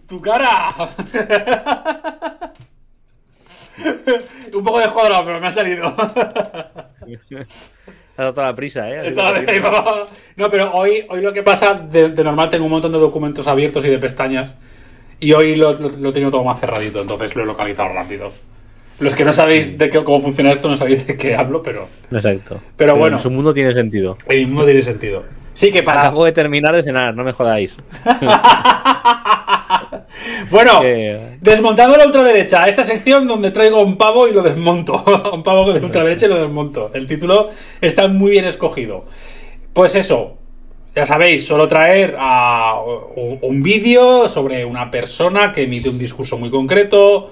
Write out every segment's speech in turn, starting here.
¡Tu cara! Un poco descuadrado, pero me ha salido. Ha dado toda la prisa, ¿eh? No, pero hoy lo que pasa, de normal tengo un montón de documentos abiertos y de pestañas. Y hoy lo he tenido todo más cerradito, entonces lo he localizado rápido. Los que no sabéis cómo funciona esto, no sabéis de qué hablo, pero... Exacto. Pero bueno. Su mundo tiene sentido. El mundo tiene sentido. Sí, que para... Acabo de terminar de cenar, no me jodáis. Bueno, desmontando la ultraderecha, esta sección donde traigo un pavo y lo desmonto. Un pavo de ultraderecha y lo desmonto. El título está muy bien escogido. Pues eso, ya sabéis, suelo traer un vídeo sobre una persona que emite un discurso muy concreto,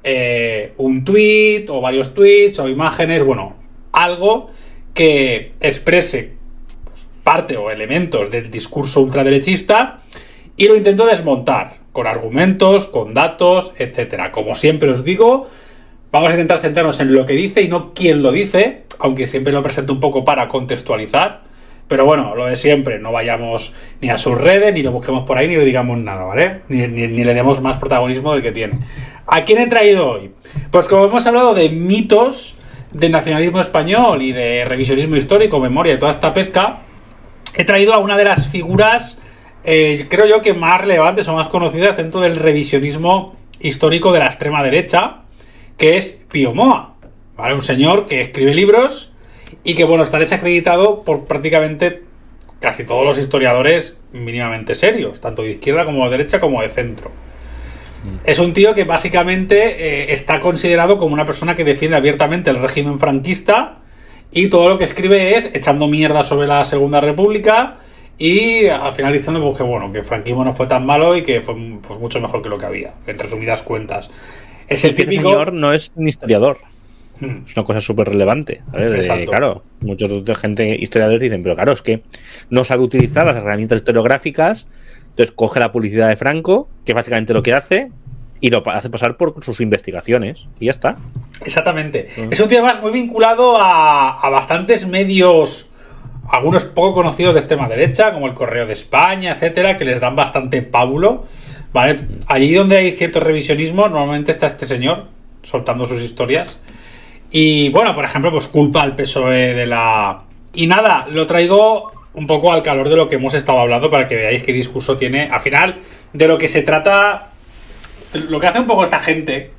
un tweet o varios tweets o imágenes, bueno, algo que exprese parte o elementos del discurso ultraderechista y lo intento desmontar con argumentos, con datos, etcétera. Como siempre os digo, vamos a intentar centrarnos en lo que dice y no quién lo dice, aunque siempre lo presento un poco para contextualizar. Pero bueno, lo de siempre, no vayamos ni a sus redes, ni lo busquemos por ahí, ni le digamos nada, ¿vale? Ni le demos más protagonismo del que tiene. ¿A quién he traído hoy? Pues como hemos hablado de mitos, de nacionalismo español y de revisionismo histórico, memoria y toda esta pesca, he traído a una de las figuras, creo yo que más relevantes o más conocidas dentro del revisionismo histórico de la extrema derecha, que es Pío Moa, ¿vale? Un señor que escribe libros y que, bueno, está desacreditado por prácticamente casi todos los historiadores mínimamente serios, tanto de izquierda como de derecha como de centro. Es un tío que básicamente está considerado como una persona que defiende abiertamente el régimen franquista y todo lo que escribe es echando mierda sobre la Segunda República y al final diciendo pues, que bueno, que el franquismo no fue tan malo y que fue pues, mucho mejor que lo que había, en resumidas cuentas. Es el típico... Este señor no es un historiador. Es una cosa súper relevante. Claro, muchos historiadores dicen, pero claro, es que no sabe utilizar las herramientas historiográficas, entonces coge la publicidad de Franco, que es básicamente lo que hace, y lo hace pasar por sus investigaciones, y ya está. Exactamente. Es un tema muy vinculado a bastantes medios, algunos poco conocidos de extrema derecha, como el Correo de España, etcétera, que les dan bastante pábulo, ¿vale? Allí donde hay cierto revisionismo, normalmente está este señor soltando sus historias. Y bueno, por ejemplo, pues culpa al PSOE de la... Y nada, lo traigo un poco al calor de lo que hemos estado hablando para que veáis qué discurso tiene. Al final, de lo que se trata, lo que hace un poco esta gente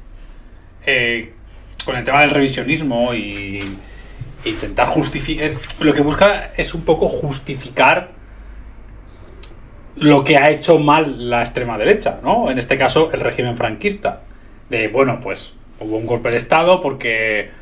con el tema del revisionismo y intentar justificar... Lo que busca es un poco justificar lo que ha hecho mal la extrema derecha, ¿no? En este caso, el régimen franquista. De, bueno, pues hubo un golpe de Estado porque...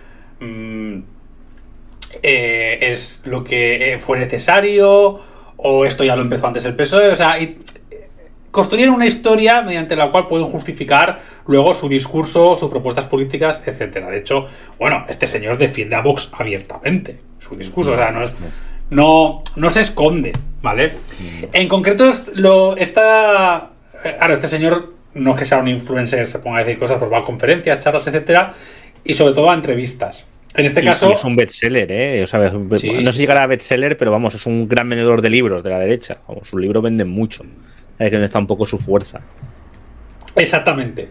es lo que fue necesario o esto ya lo empezó antes el PSOE, o sea, construyen una historia mediante la cual pueden justificar luego su discurso, sus propuestas políticas, etcétera. De hecho, bueno, este señor defiende a Vox abiertamente su discurso, o sea, no se esconde, ¿vale? En concreto, claro, este señor no es que sea un influencer, se ponga a decir cosas, pues va a conferencias, charlas, etcétera, y sobre todo a entrevistas. En este caso... es un bestseller, ¿eh? O sea, no sé si llegará a bestseller, pero vamos, es un gran vendedor de libros de la derecha. Vamos, sus libros venden mucho. Es donde está un poco su fuerza. Exactamente.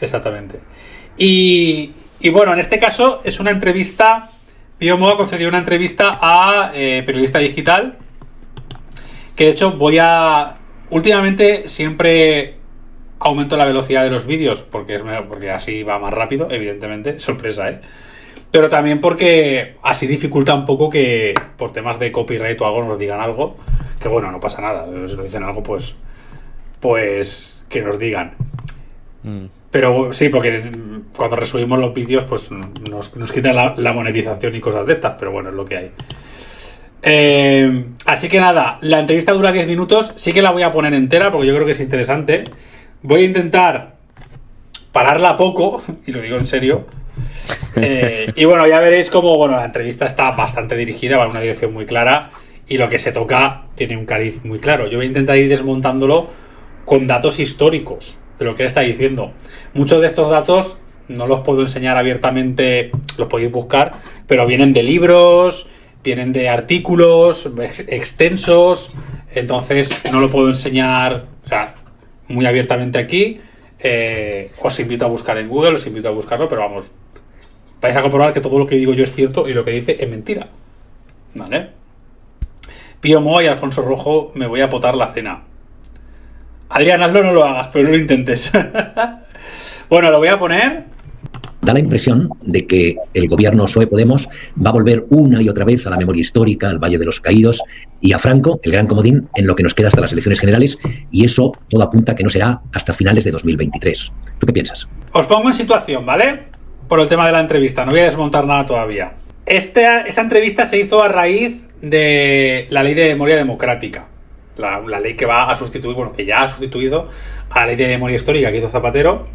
Y bueno, en este caso es una entrevista... Pío Moa concedió una entrevista a Periodista Digital, que de hecho últimamente siempre aumento la velocidad de los vídeos, porque así va más rápido, evidentemente. Sorpresa, ¿eh? Pero también porque así dificulta un poco que por temas de copyright o algo nos digan algo. Que bueno, no pasa nada. Si nos dicen algo, pues que nos digan. Pero sí, porque cuando resubimos los vídeos, pues nos quitan la monetización y cosas de estas. Pero bueno, es lo que hay. Así que nada, la entrevista dura 10 minutos. Sí que la voy a poner entera porque yo creo que es interesante. Voy a intentar pararla poco, y lo digo en serio. Y bueno, ya veréis cómo la entrevista está bastante dirigida, va en una dirección muy clara y lo que se toca tiene un cariz muy claro. Yo voy a intentar ir desmontándolo con datos históricos de lo que él está diciendo. Muchos de estos datos no los puedo enseñar abiertamente, los podéis buscar, pero vienen de libros, vienen de artículos extensos, entonces no lo puedo enseñar, o sea, muy abiertamente aquí. Os invito a buscar en Google, os invito a buscarlo, pero vamos, vais a comprobar que todo lo que digo yo es cierto y lo que dice es mentira. ¿Vale? Pío Moa y Alfonso Rojo, me voy a potar la cena. Adrián, hazlo, no lo hagas, pero no lo intentes. Bueno, lo voy a poner. Da la impresión de que el gobierno PSOE Podemos va a volver una y otra vez a la memoria histórica, al Valle de los Caídos y a Franco, el gran comodín, en lo que nos queda hasta las elecciones generales, y eso todo apunta a que no será hasta finales de 2023. ¿Tú qué piensas? Os pongo en situación, ¿vale? Por el tema de la entrevista, no voy a desmontar nada todavía. Esta entrevista se hizo a raíz de la Ley de Memoria Democrática. La ley que va a sustituir, bueno, que ya ha sustituido a la Ley de Memoria Histórica que hizo Zapatero.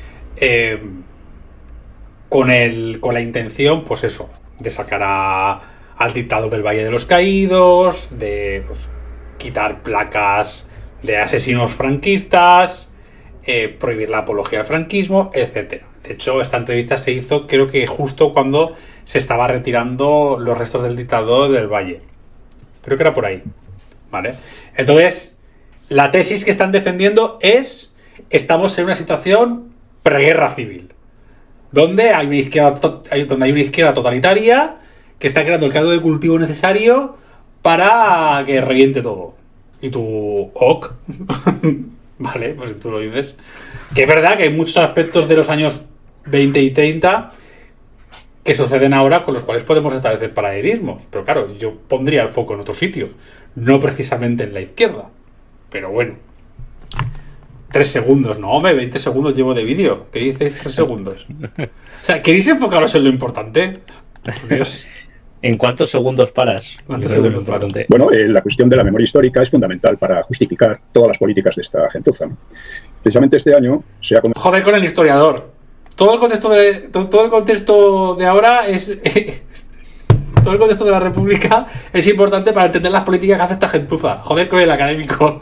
Con la intención, pues eso, de sacar al dictador del Valle de los Caídos, de pues, quitar placas de asesinos franquistas, prohibir la apología al franquismo, etc. De hecho, esta entrevista se hizo, creo que justo cuando se estaba retirando los restos del dictador del Valle. Creo que era por ahí, ¿vale? Entonces, la tesis que están defendiendo es: estamos en una situación preguerra civil, donde hay una izquierda totalitaria que está creando el caldo de cultivo necesario para que reviente todo. Y tú, ok, vale, pues si tú lo dices. Que es verdad que hay muchos aspectos de los años 20 y 30 que suceden ahora con los cuales podemos establecer paralelismos. Pero claro, yo pondría el foco en otro sitio, no precisamente en la izquierda. Pero bueno. 3 segundos, no, hombre, 20 segundos llevo de vídeo. ¿Qué dices 3 segundos? O sea, ¿queréis enfocaros en lo importante? Dios. ¿En cuántos segundos paras? ¿Cuántos segundos paras? Bueno, la cuestión de la memoria histórica es fundamental para justificar todas las políticas de esta gentuza. Precisamente este año se ha... Joder con el historiador. Todo el contexto de ahora es... todo el contexto de la República es importante para entender las políticas que hace esta gentuza. Joder con el académico.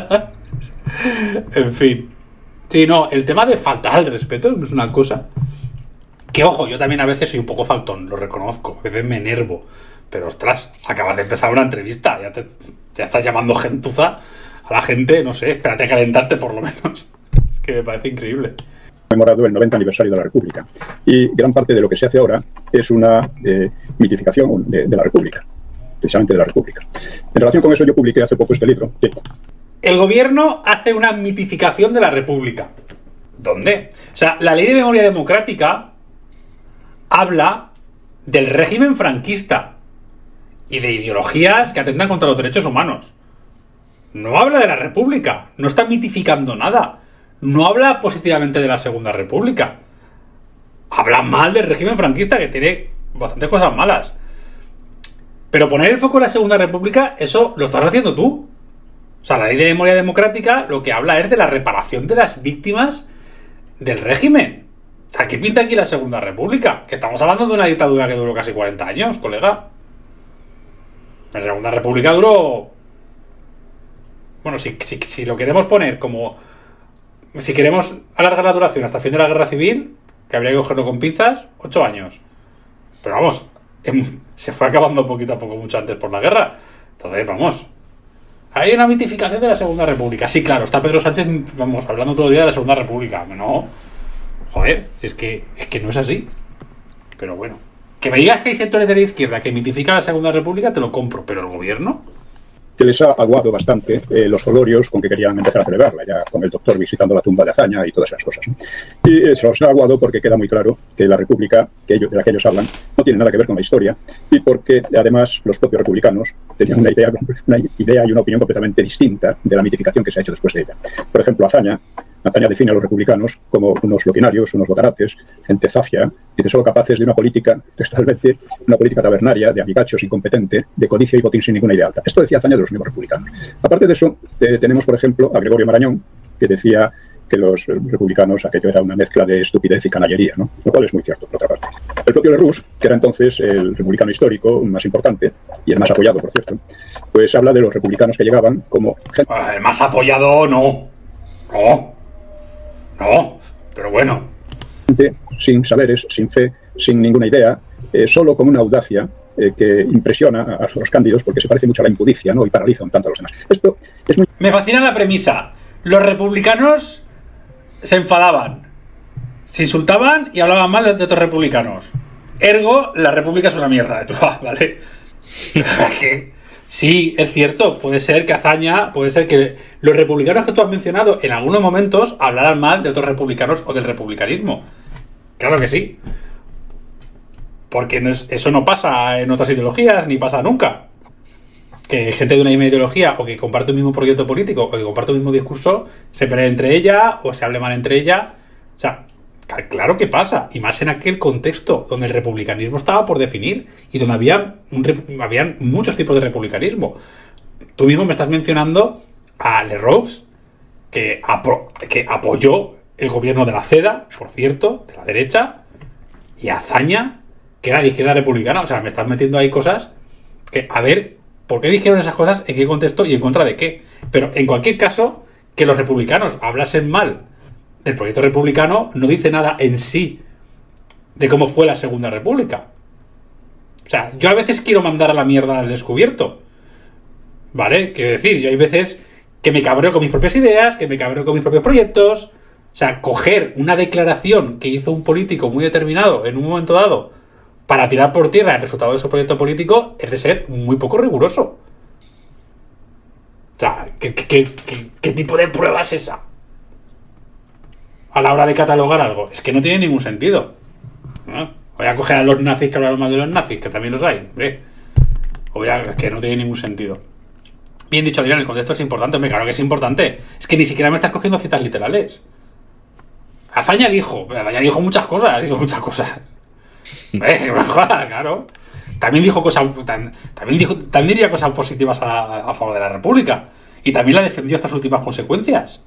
En fin. Sí, no, el tema de faltar al respeto es una cosa que, ojo, yo también a veces soy un poco faltón, lo reconozco, a veces me enervo, pero ostras, acabas de empezar una entrevista, ya estás llamando gentuza a la gente, no sé, espérate a calentarte por lo menos. Es que me parece increíble. Conmemorado el 90 aniversario de la República, y gran parte de lo que se hace ahora es una mitificación de la República, precisamente de la República. En relación con eso, yo publiqué hace poco este libro. Sí. El gobierno hace una mitificación de la República. ¿Dónde? O sea, la Ley de Memoria Democrática habla del régimen franquista y de ideologías que atentan contra los derechos humanos. No habla de la República, no está mitificando nada. No habla positivamente de la Segunda República. Habla mal del régimen franquista, que tiene bastantes cosas malas. Pero poner el foco en la Segunda República, eso lo estás haciendo tú. O sea, la Ley de Memoria Democrática lo que habla es de la reparación de las víctimas del régimen. O sea, ¿qué pinta aquí la Segunda República? Que estamos hablando de una dictadura que duró casi 40 años, colega. La Segunda República duró... Bueno, si lo queremos poner como... Si queremos alargar la duración hasta el fin de la Guerra Civil, que habría que cogerlo con pinzas, 8 años. Pero vamos, se fue acabando poquito a poco mucho antes por la guerra. Entonces, vamos... Hay una mitificación de la Segunda República. Sí, claro, está Pedro Sánchez, vamos, hablando todo el día de la Segunda República. No, joder, si es que no es así. Pero bueno, que me digas que hay sectores de la izquierda que mitifican la Segunda República, te lo compro. Pero el gobierno... Que les ha aguado bastante los holorios con que querían empezar a celebrarla, ya con el doctor visitando la tumba de Azaña y todas esas cosas. Y se los ha aguado porque queda muy claro que la República de la que ellos hablan no tiene nada que ver con la historia, y porque además los propios republicanos tenían una idea y una opinión completamente distinta de la mitificación que se ha hecho después de ella. Por ejemplo, Azaña define a los republicanos como unos loquinarios, unos bocarates, gente zafia, y solo capaces de una política, textualmente, una política tabernaria, de amigachos, incompetente, de codicia y botín sin ninguna idea alta. Esto decía Azaña de los mismos republicanos. Aparte de eso, tenemos, por ejemplo, a Gregorio Marañón, que decía que los republicanos, aquello era una mezcla de estupidez y canallería, ¿no? Lo cual es muy cierto, por otra parte. El propio Lerroux, que era entonces el republicano histórico más importante, y el más apoyado, por cierto, pues habla de los republicanos que llegaban como... El más apoyado, no, pero bueno. Sin saberes, sin fe, sin ninguna idea, solo con una audacia que impresiona a los cándidos porque se parece mucho a la impudicia, ¿no? Y paraliza un tanto a los demás. Esto es muy... Me fascina la premisa. los republicanos se enfadaban, se insultaban y hablaban mal de otros republicanos. Ergo, la república es una mierda de todas, ¿vale? Sí, es cierto, puede ser que los republicanos que tú has mencionado en algunos momentos hablaran mal de otros republicanos o del republicanismo. Claro que sí. Porque eso no pasa en otras ideologías, ni pasa nunca. Que gente de una misma ideología, o que comparte un mismo proyecto político, o que comparte un mismo discurso, se pelee entre ella, o se hable mal entre ella. O sea, claro que pasa. Y más en aquel contexto, donde el republicanismo estaba por definir, y donde habían muchos tipos de republicanismo. Tú mismo me estás mencionando a Lerroux, que apoyó el gobierno de la CEDA, por cierto, de la derecha, y a Azaña, que era de izquierda republicana. O sea, me estás metiendo ahí cosas que, a ver, ¿por qué dijeron esas cosas? ¿En qué contexto y en contra de qué? Pero en cualquier caso, que los republicanos hablasen mal del proyecto republicano no dice nada en sí de cómo fue la Segunda República. O sea, yo a veces quiero mandar a la mierda al descubierto, ¿vale? Quiero decir, yo hay veces que me cabreo con mis propias ideas, que me cabreo con mis propios proyectos. O sea, coger una declaración que hizo un político muy determinado en un momento dado para tirar por tierra el resultado de su proyecto político es de ser muy poco riguroso. O sea, ¿qué tipo de prueba es esa? A la hora de catalogar algo. Es que no tiene ningún sentido. ¿No? Voy a coger a los nazis que hablaron mal de los nazis, que también los hay. Hombre. Es que no tiene ningún sentido. Bien dicho, Adrián, el contexto es importante. Hombre, claro que es importante. Es que ni siquiera me estás cogiendo citas literales. Azaña dijo muchas cosas. Claro. También dijo cosas. También diría cosas positivas a favor de la República. Y también la defendió hasta sus últimas consecuencias.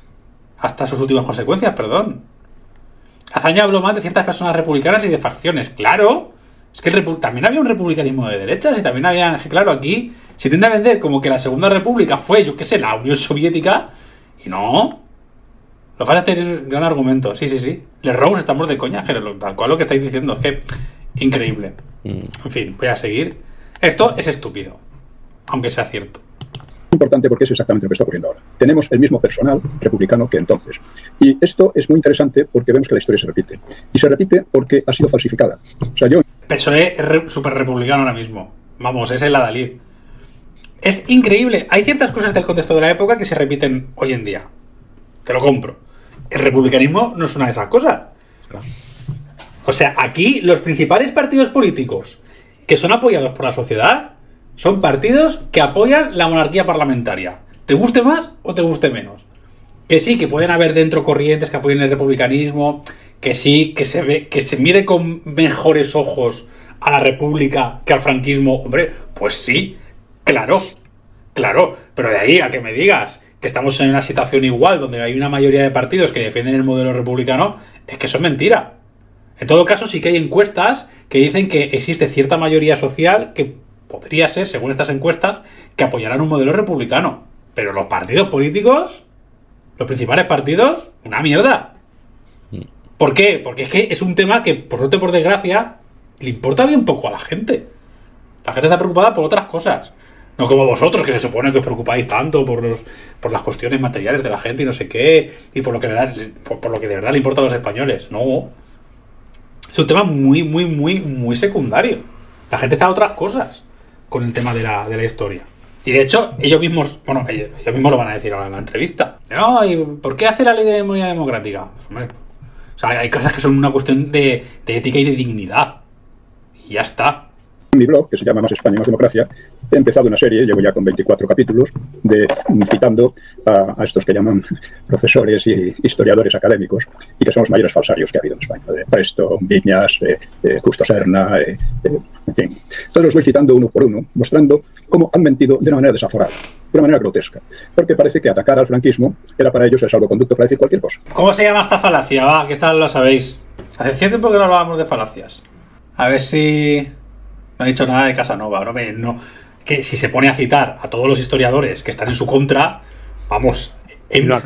Perdón. Azaña habló mal de ciertas personas republicanas y de facciones. Claro. Es que también había un republicanismo de derechas y también había. Claro, aquí se tiende a vender como que la Segunda República fue, yo qué sé, la Unión Soviética. Y no. Lo falta tener gran argumento. Sí. Lerroux, estamos de coña, tal cual lo que estáis diciendo. Es que. Increíble. En fin, voy a seguir. Esto es estúpido. Aunque sea cierto. Importante porque es exactamente lo que está ocurriendo ahora. Tenemos el mismo personal republicano que entonces. Y esto es muy interesante porque vemos que la historia se repite. Y se repite porque ha sido falsificada. O sea, PSOE es súper republicano ahora mismo. Vamos, es el Adalid. Es increíble. Hay ciertas cosas del contexto de la época que se repiten hoy en día. Te lo compro. El republicanismo no es una de esas cosas. O sea, aquí los principales partidos políticos que son apoyados por la sociedad son partidos que apoyan la monarquía parlamentaria. Te guste más o te guste menos. Que sí, que pueden haber dentro corrientes que apoyen el republicanismo, que sí, que se mire con mejores ojos a la república que al franquismo. Hombre, pues sí, claro. Pero de ahí a que me digas que estamos en una situación igual, donde hay una mayoría de partidos que defienden el modelo republicano, es que eso es mentira. En todo caso, sí que hay encuestas que dicen que existe cierta mayoría social que podría ser, según estas encuestas, que apoyarán un modelo republicano. Pero los partidos políticos, los principales partidos, una mierda. ¿Por qué? Porque es que es un tema que, por suerte o por desgracia, le importa bien poco a la gente. La gente está preocupada por otras cosas. No como vosotros, que se supone que os preocupáis tanto por las cuestiones materiales de la gente y no sé qué, y por lo que de verdad le importa a los españoles. No. Es un tema muy secundario. La gente está a otras cosas con el tema de la historia. Y de hecho, ellos mismos lo van a decir ahora en la entrevista. No, ¿y por qué hace la ley de memoria democrática? Pues, hombre, o sea, hay cosas que son una cuestión de ética y de dignidad. Y ya está. En mi blog, que se llama Más España, Más Democracia, he empezado una serie, llevo ya con 24 capítulos, citando a estos que llaman profesores y historiadores académicos, y que son los mayores falsarios que ha habido en España. Presto, Viñas, Justo Serna, en fin. Entonces los voy citando uno por uno, mostrando cómo han mentido de una manera desaforada, de una manera grotesca, porque parece que atacar al franquismo era para ellos el salvoconducto para decir cualquier cosa. ¿Cómo se llama esta falacia? Va, que esta lo sabéis. Hace tiempo que no hablábamos de falacias. A ver si... No ha dicho nada de Casanova, no. Que si se pone a citar a todos los historiadores que están en su contra, vamos, no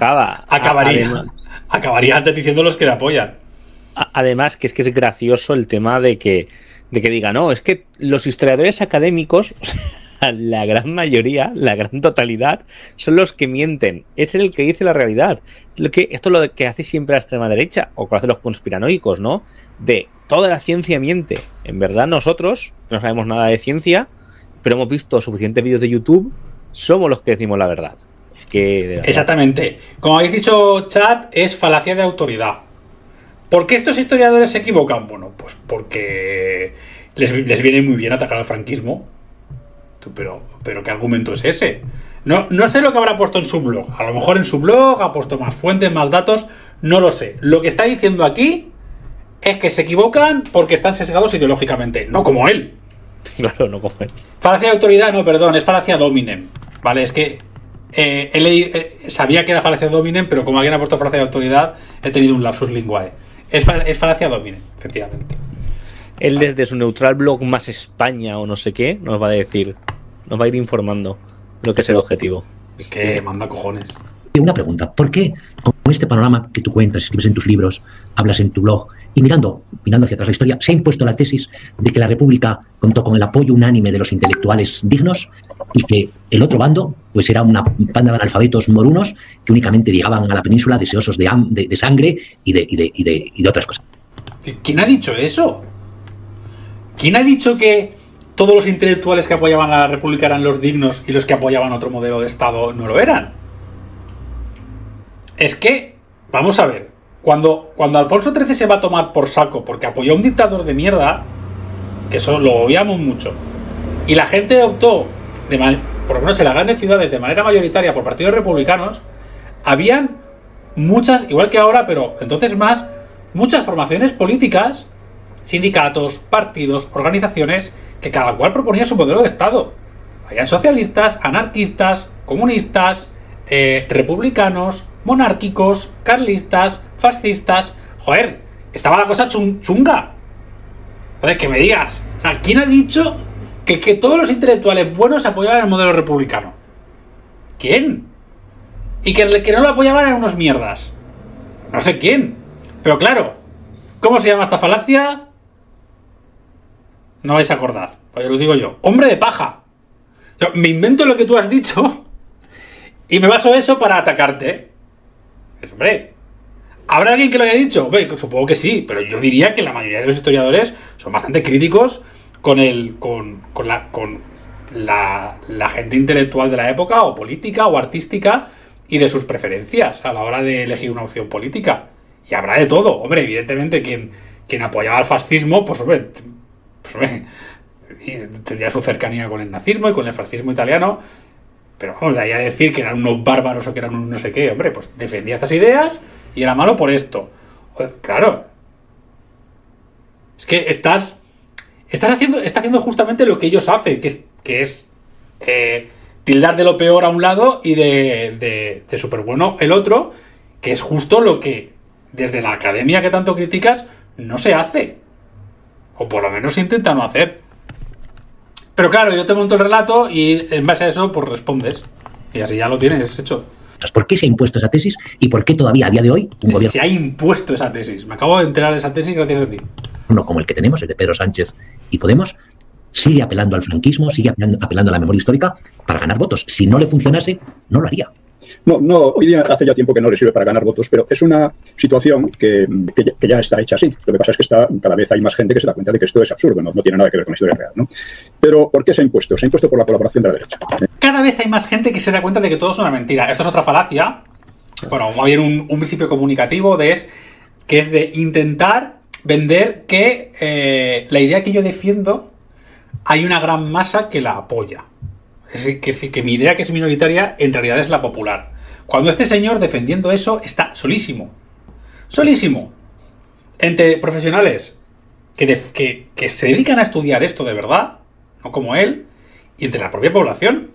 acabaría antes diciendo los que le apoyan. Además, que es gracioso el tema de que diga, no, es que los historiadores académicos la gran mayoría, la gran totalidad, son los que mienten. Es el que dice la realidad. Esto es lo que hace siempre la extrema derecha, o que hacen los conspiranoicos, ¿no? De toda la ciencia miente. En verdad nosotros, que no sabemos nada de ciencia, pero hemos visto suficientes vídeos de YouTube, somos los que decimos la verdad. Es que... Exactamente. Como habéis dicho, chat, es falacia de autoridad. ¿Por qué estos historiadores se equivocan? Bueno, pues porque les viene muy bien atacar al franquismo. Pero ¿qué argumento es ese? No sé lo que habrá puesto en su blog. A lo mejor en su blog ha puesto más fuentes, más datos. No lo sé. Lo que está diciendo aquí es que se equivocan porque están sesgados ideológicamente. No como él. Claro, no como él. Falacia de autoridad, no, perdón. Es falacia dominem. Vale, es que sabía que era falacia dominem, pero como alguien ha puesto falacia de autoridad, he tenido un lapsus linguae. Es falacia dominem, efectivamente. Él desde su neutral blog Más España o no sé qué nos va a decir, nos va a ir informando de lo que es el objetivo. Es que manda cojones. Una pregunta, ¿por qué con este panorama que tú cuentas, escribes en tus libros, hablas en tu blog y mirando hacia atrás la historia, se ha impuesto la tesis de que la República contó con el apoyo unánime de los intelectuales dignos y que el otro bando pues era una banda de analfabetos morunos que únicamente llegaban a la península deseosos de sangre y de otras cosas? ¿Quién ha dicho eso? ¿Quién ha dicho que todos los intelectuales que apoyaban a la República eran los dignos y los que apoyaban otro modelo de Estado no lo eran? Es que, vamos a ver, cuando Alfonso XIII se va a tomar por saco porque apoyó a un dictador de mierda, que eso lo obviamos mucho, y la gente optó, por lo menos en las grandes ciudades, de manera mayoritaria por partidos republicanos, habían muchas, igual que ahora, pero entonces más, muchas formaciones políticas, sindicatos, partidos, organizaciones, que cada cual proponía su modelo de Estado. Habían socialistas, anarquistas, comunistas, republicanos, monárquicos, carlistas, fascistas. Joder, estaba la cosa chunga. Joder, que me digas. O sea, ¿quién ha dicho que todos los intelectuales buenos apoyaban el modelo republicano? ¿Quién? Y que no lo apoyaban eran unos mierdas. No sé quién. Pero claro, ¿cómo se llama esta falacia? No vais a acordar. Pues lo digo yo. Hombre de paja. Yo me invento lo que tú has dicho y me baso eso para atacarte. Pues, hombre, ¿habrá alguien que lo haya dicho? Hombre, supongo que sí, pero yo diría que la mayoría de los historiadores son bastante críticos con la gente intelectual de la época, o política, o artística, y de sus preferencias a la hora de elegir una opción política. Y habrá de todo. Hombre, evidentemente quien apoyaba al fascismo, pues hombre, tendría su cercanía con el nazismo y con el fascismo italiano. Pero vamos, de ahí a decir que eran unos bárbaros o que eran un no sé qué, hombre, pues defendía estas ideas y era malo por esto. Claro. Es que está haciendo justamente lo que ellos hacen, que es tildar de lo peor a un lado y de súper bueno el otro, que es justo lo que desde la academia que tanto criticas no se hace. O por lo menos se intenta no hacer. Pero claro, yo te monto el relato y en base a eso pues respondes. Y así ya lo tienes hecho. ¿Por qué se ha impuesto esa tesis y por qué todavía a día de hoy un gobierno... Se ha impuesto esa tesis. Me acabo de enterar de esa tesis gracias a ti. Uno como el que tenemos, el de Pedro Sánchez y Podemos, sigue apelando al franquismo, sigue apelando a la memoria histórica para ganar votos. Si no le funcionase, no lo haría. No, hoy día hace ya tiempo que no le sirve para ganar votos, pero es una situación que ya está hecha así. Lo que pasa es que cada vez hay más gente que se da cuenta de que esto es absurdo, no tiene nada que ver con la historia real, ¿no? Pero ¿por qué se ha impuesto? Se ha impuesto por la colaboración de la derecha. Cada vez hay más gente que se da cuenta de que todo es una mentira. Esto es otra falacia. Bueno, más bien un principio comunicativo que es de intentar vender que la idea que yo defiendo hay una gran masa que la apoya. Es decir, que mi idea, que es minoritaria, en realidad es la popular. Cuando este señor defendiendo eso está solísimo. Solísimo. Entre profesionales que se dedican a estudiar esto de verdad, no como él, y entre la propia población.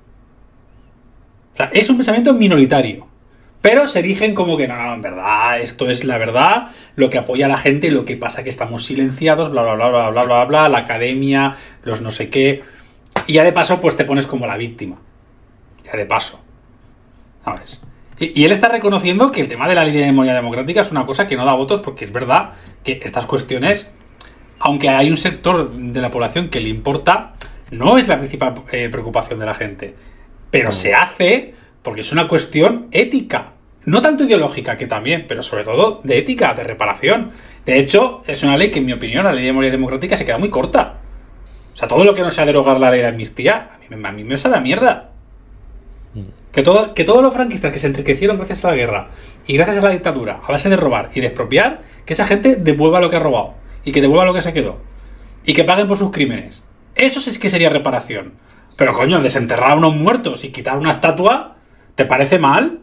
O sea, es un pensamiento minoritario. Pero se erigen como que no, en verdad, esto es la verdad, lo que apoya a la gente, lo que pasa que estamos silenciados, bla, bla, bla, bla, bla, bla, bla, la academia, los no sé qué. Y ya de paso, pues te pones como la víctima. Ya de paso. ¿Sabes? Y él está reconociendo que el tema de la ley de memoria democrática es una cosa que no da votos, porque es verdad que estas cuestiones, aunque hay un sector de la población que le importa, no es la principal preocupación de la gente. Pero se hace porque es una cuestión ética. No tanto ideológica, que también, pero sobre todo de ética, de reparación. De hecho, es una ley que, en mi opinión, la ley de memoria democrática se queda muy corta. O sea, todo lo que no sea derogar la ley de amnistía, a mí me sabe a mierda. Que todos los franquistas que se enriquecieron gracias a la guerra y gracias a la dictadura, a base de robar y de expropiar, que esa gente devuelva lo que ha robado y que devuelva lo que se quedó y que paguen por sus crímenes. Eso sí que sería reparación. Pero coño, desenterrar a unos muertos y quitar una estatua, ¿te parece mal?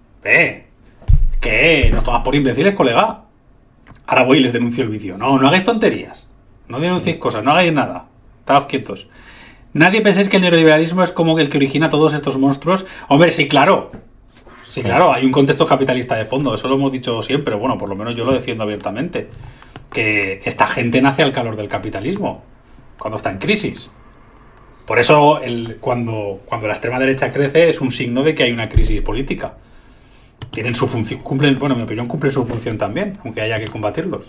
¿Qué? ¿Nos tomas por imbéciles, colega? Ahora voy y les denuncio el vídeo. No hagáis tonterías. No denunciéis cosas, no hagáis nada. Estáos quietos. Nadie penséis que el neoliberalismo es como el que origina todos estos monstruos. Hombre, sí, claro. Sí, claro, hay un contexto capitalista de fondo. Eso lo hemos dicho siempre. Bueno, por lo menos yo lo defiendo abiertamente. Que esta gente nace al calor del capitalismo. Cuando está en crisis. Por eso, cuando la extrema derecha crece, es un signo de que hay una crisis política. Tienen su función, bueno, en mi opinión, cumplen su función también, aunque haya que combatirlos.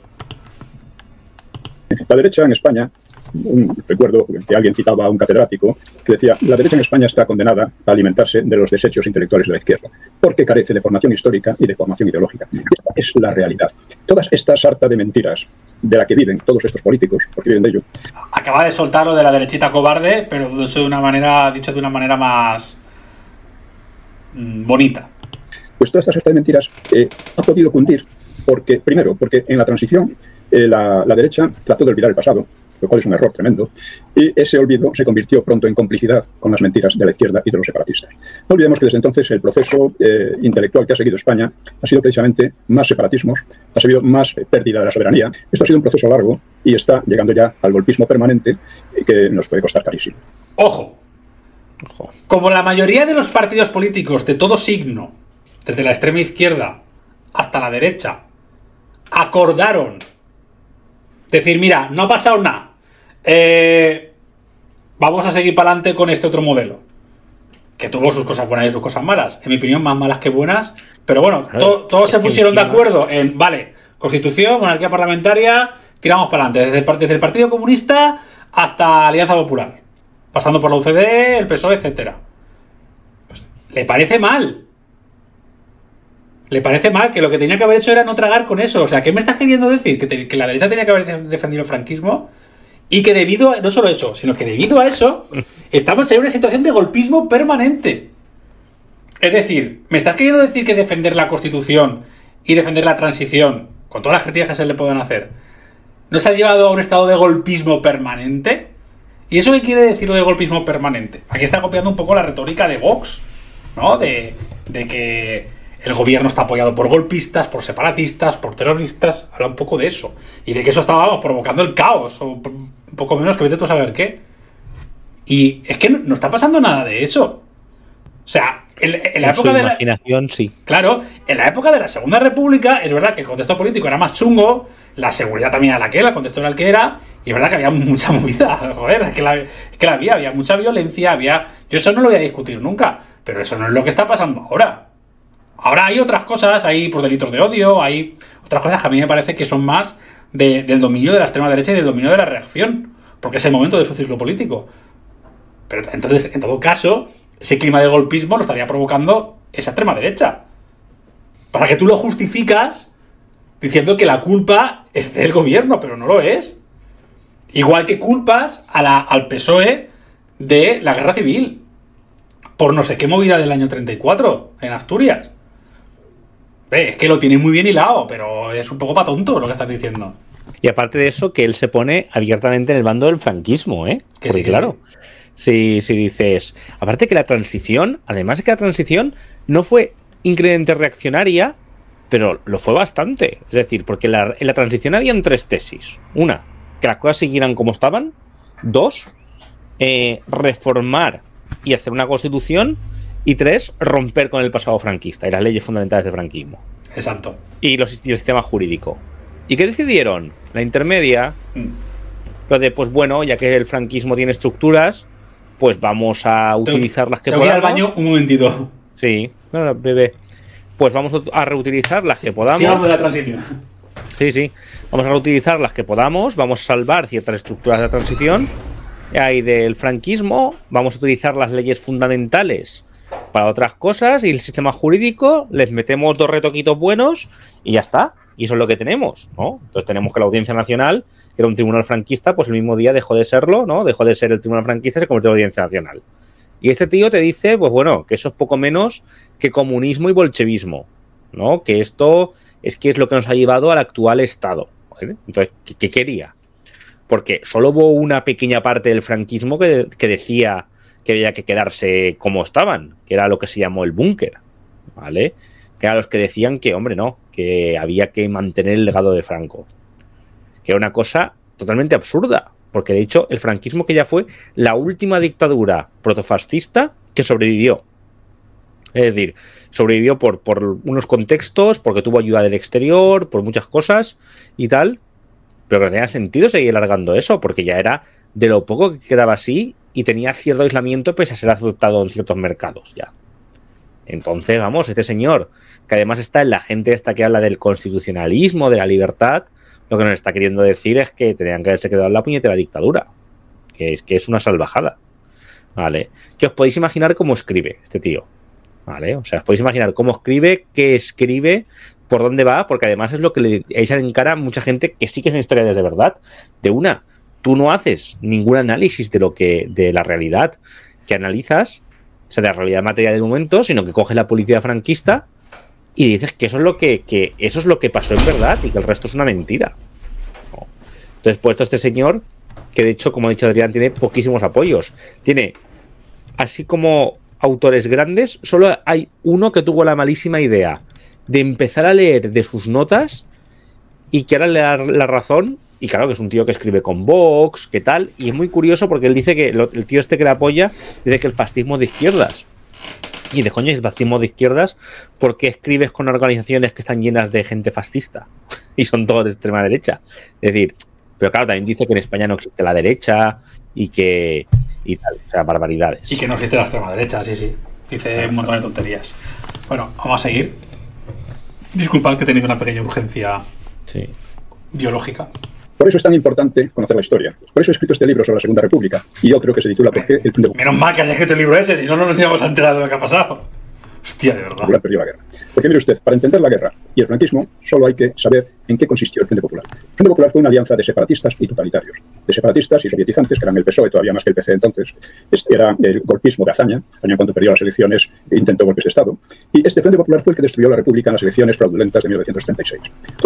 La derecha en España, recuerdo que alguien citaba a un catedrático que decía: la derecha en España está condenada a alimentarse de los desechos intelectuales de la izquierda, porque carece de formación histórica y de formación ideológica. Esta es la realidad. Todas estas sarta de mentiras de la que viven todos estos políticos, porque viven de ello. Acaba de soltar lo de la derechita cobarde, pero dicho de una manera más bonita. Pues toda esta sarta de mentiras ha podido cundir porque, primero, porque en la transición la derecha trató de olvidar el pasado, lo cual es un error tremendo, y ese olvido se convirtió pronto en complicidad con las mentiras de la izquierda y de los separatistas. No olvidemos que desde entonces el proceso intelectual que ha seguido España ha sido precisamente más separatismos, ha sido más pérdida de la soberanía. Esto ha sido un proceso largo y está llegando ya al golpismo permanente que nos puede costar carísimo. ¡Ojo! Como la mayoría de los partidos políticos de todo signo, desde la extrema izquierda hasta la derecha, acordaron decir: mira, no ha pasado nada, vamos a seguir para adelante con este otro modelo, que tuvo sus cosas buenas y sus cosas malas, en mi opinión más malas que buenas, pero bueno, claro, todos se pusieron de acuerdo en, vale, constitución, monarquía parlamentaria, tiramos para adelante, desde el Partido Comunista hasta Alianza Popular, pasando por la UCD, el PSOE, etcétera. Pues, ¿le parece mal? Le parece mal, que lo que tenía que haber hecho era no tragar con eso. O sea, ¿qué me estás queriendo decir? Que la derecha tenía que haber defendido el franquismo y que debido a, no solo eso, sino que debido a eso estamos en una situación de golpismo permanente. Es decir, ¿me estás queriendo decir que defender la Constitución y defender la transición, con todas las críticas que se le puedan hacer, nos ha llevado a un estado de golpismo permanente? ¿Y eso qué quiere decir lo de golpismo permanente? Aquí está copiando un poco la retórica de Vox, ¿no? De que el gobierno está apoyado por golpistas, por separatistas, por terroristas. Habla un poco de eso. Y de que eso estaba provocando el caos. O un poco menos, que vete tú a saber qué. Y es que no está pasando nada de eso. O sea, en la época de la imaginación, sí. Claro, en la época de la Segunda República, es verdad que el contexto político era más chungo, la seguridad también era la que era, el contexto era el que era, y es verdad que había mucha movida. Joder, es que había mucha violencia, yo eso no lo voy a discutir nunca, pero eso no es lo que está pasando ahora. Ahora hay otras cosas, hay por delitos de odio, hay otras cosas que a mí me parece que son más del dominio de la extrema derecha y del dominio de la reacción, porque es el momento de su ciclo político. Pero entonces, en todo caso, ese clima de golpismo lo estaría provocando esa extrema derecha. Para que tú lo justificas diciendo que la culpa es del gobierno, pero no lo es. Igual que culpas al PSOE de la guerra civil, por no sé qué movida del año 34 en Asturias. Es que lo tiene muy bien hilado, pero es un poco pa' tonto lo que estás diciendo. Y aparte de eso, que él se pone abiertamente en el bando del franquismo, ¿eh? Que porque sí, claro, si dices... Aparte que la transición, además de que la transición no fue increíblemente reaccionaria, pero lo fue bastante. Es decir, porque en la transición habían 3 tesis. Una, que las cosas siguieran como estaban. 2, reformar y hacer una constitución. Y 3, romper con el pasado franquista y las leyes fundamentales del franquismo. Exacto. Y el sistema jurídico. ¿Y qué decidieron? La intermedia. Lo de, pues bueno, ya que el franquismo tiene estructuras, pues vamos a utilizar las que podamos. Te voy al baño un momentito. Sí, no, bebé. Pues vamos a reutilizar las que podamos. Sigamos de la transición. Sí. Vamos a reutilizar las que podamos. Vamos a salvar ciertas estructuras de la transición. ahí del franquismo, vamos a utilizar las leyes fundamentales para otras cosas y el sistema jurídico, les metemos 2 retoquitos buenos y ya está. Y eso es lo que tenemos, ¿no? Entonces tenemos que la Audiencia Nacional, que era un tribunal franquista, pues el mismo día dejó de serlo, ¿no? Dejó de ser el tribunal franquista y se convirtió en Audiencia Nacional. Y este tío te dice, pues bueno, que eso es poco menos que comunismo y bolchevismo, ¿no? Que esto es lo que nos ha llevado al actual estado, ¿vale? Entonces, ¿qué quería? Porque solo hubo una pequeña parte del franquismo que decía que había que quedarse como estaban, que era lo que se llamó el búnker, ¿vale? Que eran los que decían que, hombre, no, que había que mantener el legado de Franco. Que era una cosa totalmente absurda, porque de hecho el franquismo que ya fue la última dictadura protofascista que sobrevivió. Es decir, sobrevivió por unos contextos, porque tuvo ayuda del exterior, por muchas cosas y tal, pero que no tenía sentido seguir alargando eso, porque ya era de lo poco que quedaba así y tenía cierto aislamiento pese a ser aceptado en ciertos mercados ya. Entonces, vamos, este señor, que además está en la gente esta que habla del constitucionalismo, de la libertad, lo que nos está queriendo decir es que tenían que haberse quedado en la puñetera dictadura, que es una salvajada, ¿vale? Que os podéis imaginar cómo escribe este tío, ¿vale? O sea, os podéis imaginar cómo escribe, qué escribe, por dónde va, porque además es lo que le echan en cara a mucha gente que sí que son historiadores de verdad. De una, tú no haces ningún análisis de la realidad que analizas, o sea, de la realidad material del momento, sino que coges la policía franquista y dices que eso es lo que eso es lo que pasó en verdad y que el resto es una mentira. ¿No? Entonces, puesto este señor, que de hecho, como ha dicho Adrián, tiene poquísimos apoyos. Tiene, así como autores grandes, solo hay uno que tuvo la malísima idea de empezar a leer de sus notas y que ahora le da la razón. Y claro, que es un tío que escribe con Vox, que tal, y es muy curioso porque él dice que el tío este que le apoya dice que el fascismo es de izquierdas. Y de coño, es fascismo de izquierdas porque escribes con organizaciones que están llenas de gente fascista y son todos de extrema derecha. Es decir, pero claro, también dice que en España no existe la derecha y tal, o sea, barbaridades. Y que no existe la extrema derecha, sí. Dice un montón de tonterías. Bueno, vamos a seguir. Disculpad que he tenido una pequeña urgencia biológica. Por eso es tan importante conocer la historia. Por eso he escrito este libro sobre la Segunda República y otro que se titula ¿Por qué el fin de Menos mal que has escrito el libro ese, si no, no nos íbamos a enterar de lo que ha pasado. Hostia, de verdad. Popular perdió la guerra. Porque mire usted, para entender la guerra y el franquismo, solo hay que saber en qué consistió el Frente Popular. El Frente Popular fue una alianza de separatistas y totalitarios. De separatistas y sovietizantes, que eran el PSOE, todavía más que el PC entonces. Era el golpismo de Azaña. Azaña, cuando perdió las elecciones, intentó golpes de Estado. Y este Frente Popular fue el que destruyó la República en las elecciones fraudulentas de 1936.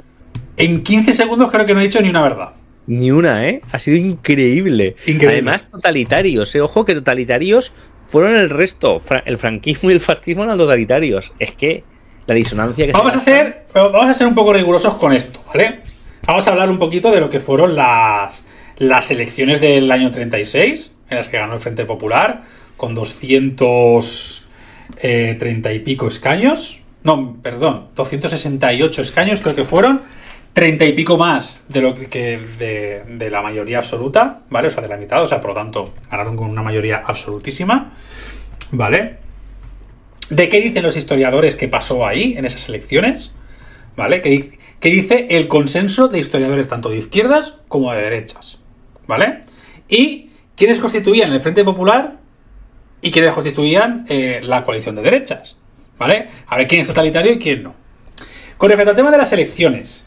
En 15 segundos creo que no he dicho ni una verdad. Ni una, ¿eh? Ha sido increíble. Además, totalitarios, Ojo que totalitarios fueron el resto. El franquismo y el fascismo eran totalitarios. Es que la disonancia que vamos a ser un poco rigurosos con esto, ¿vale? Vamos a hablar un poquito de lo que fueron las elecciones del año 36, en las que ganó el Frente Popular, con 230 y pico escaños. No, perdón, 268 escaños creo que fueron. 30 y pico más de lo que de la mayoría absoluta, ¿vale? O sea, de la mitad, o sea, por lo tanto, ganaron con una mayoría absolutísima, ¿vale? ¿De qué dicen los historiadores que pasó ahí, en esas elecciones? ¿Vale? ¿Qué dice el consenso de historiadores tanto de izquierdas como de derechas? ¿Vale? Y quiénes constituían el Frente Popular y quiénes constituían la coalición de derechas, ¿vale? A ver quién es totalitario y quién no. Con respecto al tema de las elecciones,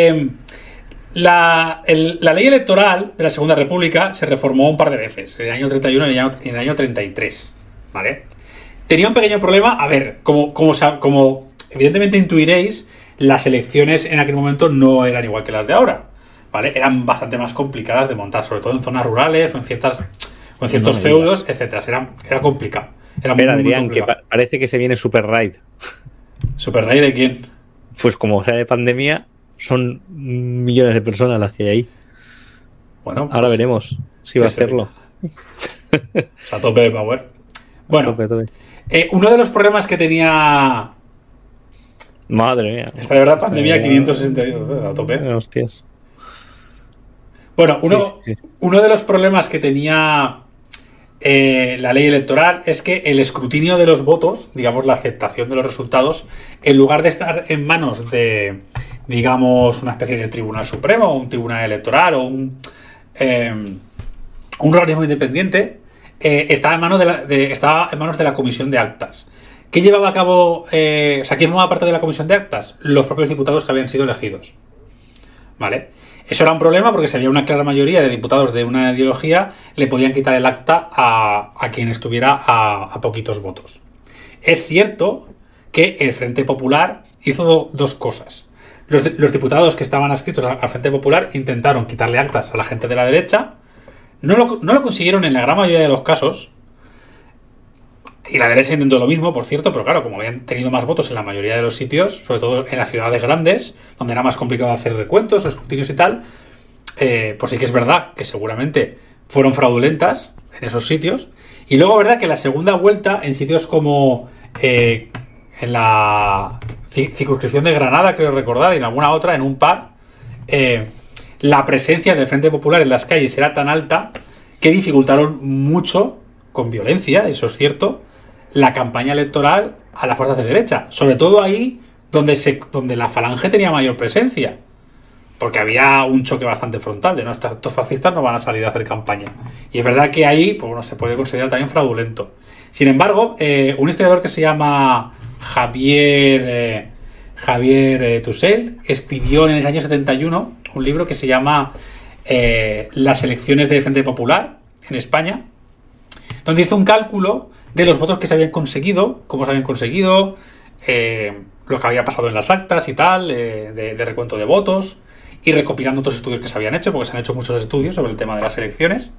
la ley electoral de la Segunda República se reformó un par de veces, en el año 31 y en el año 33, ¿vale? Tenía un pequeño problema, a ver, como evidentemente intuiréis, las elecciones en aquel momento no eran igual que las de ahora, ¿vale? Eran bastante más complicadas de montar, sobre todo en zonas rurales o en ciertos feudos, etcétera. Era complicado. Era muy Adrián, complicado. Que parece que se viene Super Raid. ¿Super Raid de quién? Pues como sea de pandemia, son millones de personas las que hay ahí. Bueno, pues, ahora veremos si va a hacerlo. O sea, a tope de power. Bueno, tope. Uno de los problemas que tenía... Madre mía. Es para verdad, pandemia 562, a tope. Hostias. Bueno, uno de los problemas que tenía la ley electoral es que el escrutinio de los votos, digamos, la aceptación de los resultados, en lugar de estar en manos de, digamos, una especie de tribunal supremo, o un tribunal electoral, o un organismo independiente, estaba en manos de la Comisión de Actas. ¿Qué llevaba a cabo? ¿Quién formaba parte de la Comisión de Actas? Los propios diputados que habían sido elegidos. ¿Vale? Eso era un problema porque si había una clara mayoría de diputados de una ideología, le podían quitar el acta a quien estuviera a poquitos votos. Es cierto que el Frente Popular hizo dos cosas. Los diputados que estaban adscritos al Frente Popular intentaron quitarle actas a la gente de la derecha. No lo consiguieron en la gran mayoría de los casos. Y la derecha intentó lo mismo, por cierto, pero claro, como habían tenido más votos en la mayoría de los sitios, sobre todo en las ciudades grandes, donde era más complicado hacer recuentos o escrutinios y tal, pues sí que es verdad que seguramente fueron fraudulentas en esos sitios. Y luego, verdad que la segunda vuelta, en sitios como en la circunscripción de Granada, creo recordar, y en alguna otra, en un par, la presencia del Frente Popular en las calles era tan alta que dificultaron mucho, con violencia, eso es cierto, la campaña electoral a las fuerzas de derecha, sobre todo ahí donde la falange tenía mayor presencia, porque había un choque bastante frontal de no, estos fascistas no van a salir a hacer campaña, y es verdad que ahí pues bueno, se puede considerar también fraudulento. Sin embargo, un historiador que se llama Javier Tussell escribió en el año 71 un libro que se llama Las elecciones del Frente Popular en España, donde hizo un cálculo de los votos que se habían conseguido, cómo se habían conseguido, lo que había pasado en las actas y tal, de recuento de votos, y recopilando otros estudios que se habían hecho, porque se han hecho muchos estudios sobre el tema de las elecciones.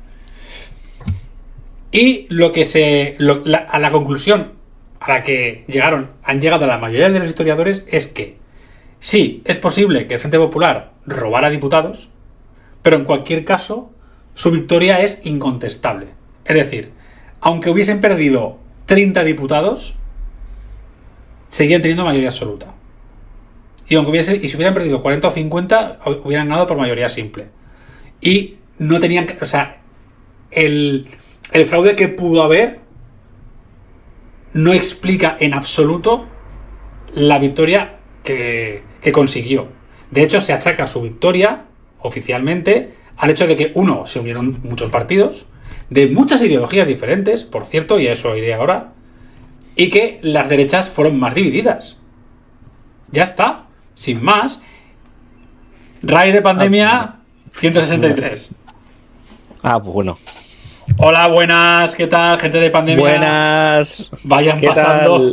Y a la conclusión a la que han llegado la mayoría de los historiadores es que sí, es posible que el Frente Popular robara diputados, pero en cualquier caso su victoria es incontestable. Es decir, aunque hubiesen perdido 30 diputados, seguían teniendo mayoría absoluta. Y si hubieran perdido 40 o 50, hubieran ganado por mayoría simple. Y no tenían... O sea, el fraude que pudo haber no explica en absoluto la victoria que consiguió. De hecho, se achaca su victoria, oficialmente, al hecho de que, uno, se unieron muchos partidos, de muchas ideologías diferentes, por cierto, y a eso iré ahora, y que las derechas fueron más divididas. Ya está, sin más. RAI de pandemia 163. Pues bueno. Hola, buenas, ¿qué tal, gente de pandemia? Buenas. Vayan pasando.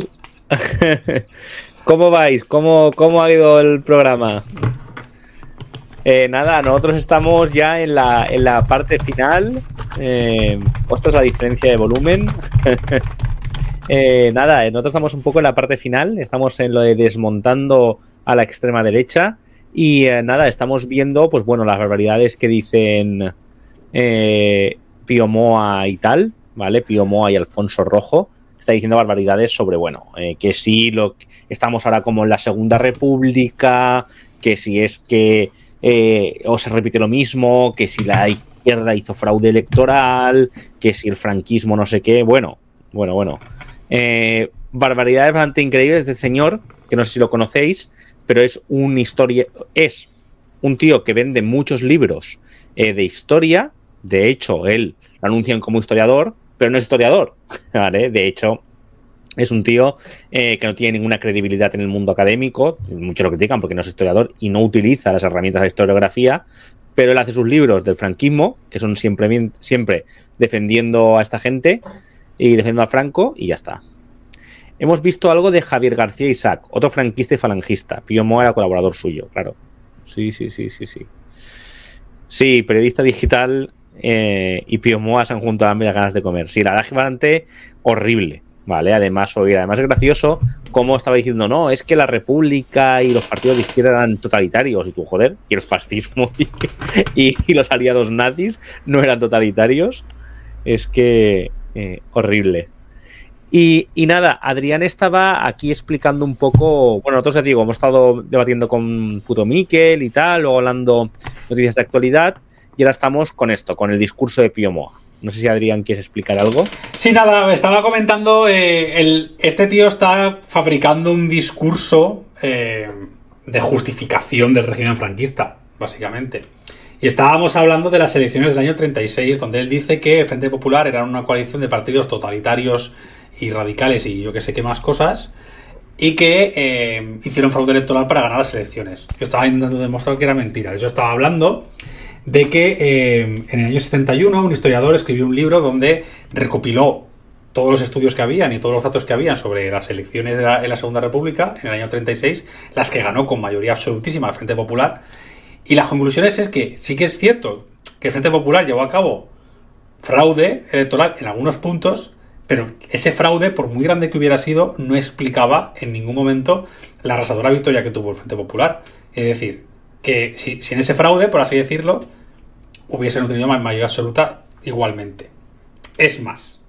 ¿Cómo vais? ¿Cómo ha ido el programa? Nada, nosotros estamos ya en la parte final. Esto es la diferencia de volumen. Nosotros estamos un poco en la parte final. Estamos en lo de desmontando a la extrema derecha. Y estamos viendo, pues bueno, las barbaridades que dicen Pío Moa y tal, ¿vale? Pío Moa y Alfonso Rojo. Está diciendo barbaridades sobre, bueno, que sí, estamos ahora como en la Segunda República, que si es que o se repite lo mismo, que si la izquierda hizo fraude electoral, que si el franquismo no sé qué, bueno. Barbaridades bastante increíbles de este señor, que no sé si lo conocéis, pero es un tío que vende muchos libros de historia. De hecho, él lo anuncian como historiador, pero no es historiador, ¿vale? De hecho, es un tío que no tiene ninguna credibilidad en el mundo académico. Muchos lo critican porque no es historiador y no utiliza las herramientas de historiografía, pero él hace sus libros del franquismo, que son siempre defendiendo a esta gente y defendiendo a Franco, y ya está. Hemos visto algo de Javier García Isaac, otro franquista y falangista. Pío Moa era colaborador suyo, claro. Sí. Sí, periodista digital y Pío Moa se han juntado a las ganas de comer. Sí, la verdad es que bastante horrible, ¿vale? Además es gracioso cómo estaba diciendo, no, es que la República y los partidos de izquierda eran totalitarios. Y tú, joder, y el fascismo y los aliados nazis no eran totalitarios. Es que horrible. Y nada, Adrián estaba aquí explicando un poco. Bueno, nosotros ya digo, hemos estado debatiendo con Puto Miquel y tal, luego hablando noticias de actualidad, y ahora estamos con esto, con el discurso de Pío Moa. No sé si Adrián quieres explicar algo. Sí, nada, estaba comentando, este tío está fabricando un discurso de justificación del régimen franquista, básicamente. Y estábamos hablando de las elecciones del año 36, donde él dice que el Frente Popular era una coalición de partidos totalitarios y radicales y yo que sé qué más cosas, y que hicieron fraude electoral para ganar las elecciones. Yo estaba intentando demostrar que era mentira. De hecho, estaba hablando de que en el año 71 un historiador escribió un libro donde recopiló todos los estudios que habían y todos los datos que habían sobre las elecciones en la Segunda República, en el año 36, las que ganó con mayoría absolutísima el Frente Popular. Y la conclusión es que sí que es cierto que el Frente Popular llevó a cabo fraude electoral en algunos puntos, pero ese fraude, por muy grande que hubiera sido, no explicaba en ningún momento la arrasadora victoria que tuvo el Frente Popular. Es decir, que si en ese fraude, por así decirlo, hubiesen obtenido mayoría absoluta igualmente. Es más,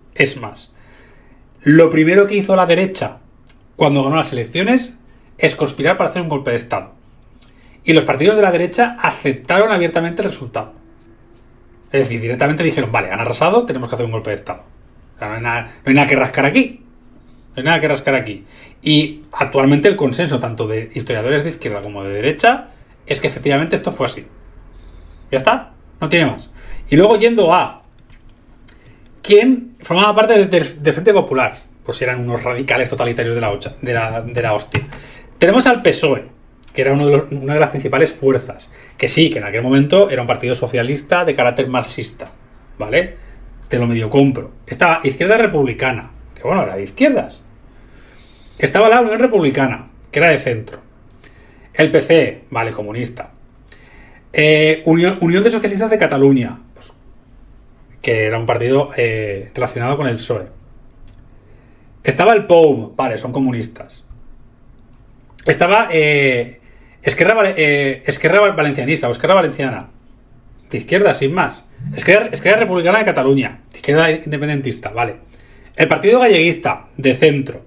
lo primero que hizo la derecha cuando ganó las elecciones es conspirar para hacer un golpe de Estado. Y los partidos de la derecha aceptaron abiertamente el resultado. Es decir, directamente dijeron, vale, han arrasado, tenemos que hacer un golpe de Estado. O sea, no hay nada que rascar aquí. No hay nada que rascar aquí. Y actualmente el consenso, tanto de historiadores de izquierda como de derecha, es que efectivamente esto fue así. Ya está, no tiene más. Y luego yendo a quién formaba parte del Frente Popular, pues eran unos radicales totalitarios de la hostia. Tenemos al PSOE, que era una de las principales fuerzas, que sí, que en aquel momento era un partido socialista de carácter marxista, ¿vale? Te lo medio compro. Estaba Izquierda Republicana, que bueno, era de izquierdas. Estaba la Unión Republicana, que era de centro. El PC, vale, comunista. Unión de Socialistas de Cataluña, pues, que era un partido relacionado con el PSOE. Estaba el POUM, vale, son comunistas. Estaba Esquerra Valencianista o Esquerra Valenciana, de izquierda, sin más. Esquerra Republicana de Cataluña, de izquierda independentista, vale. El Partido Galleguista, de centro.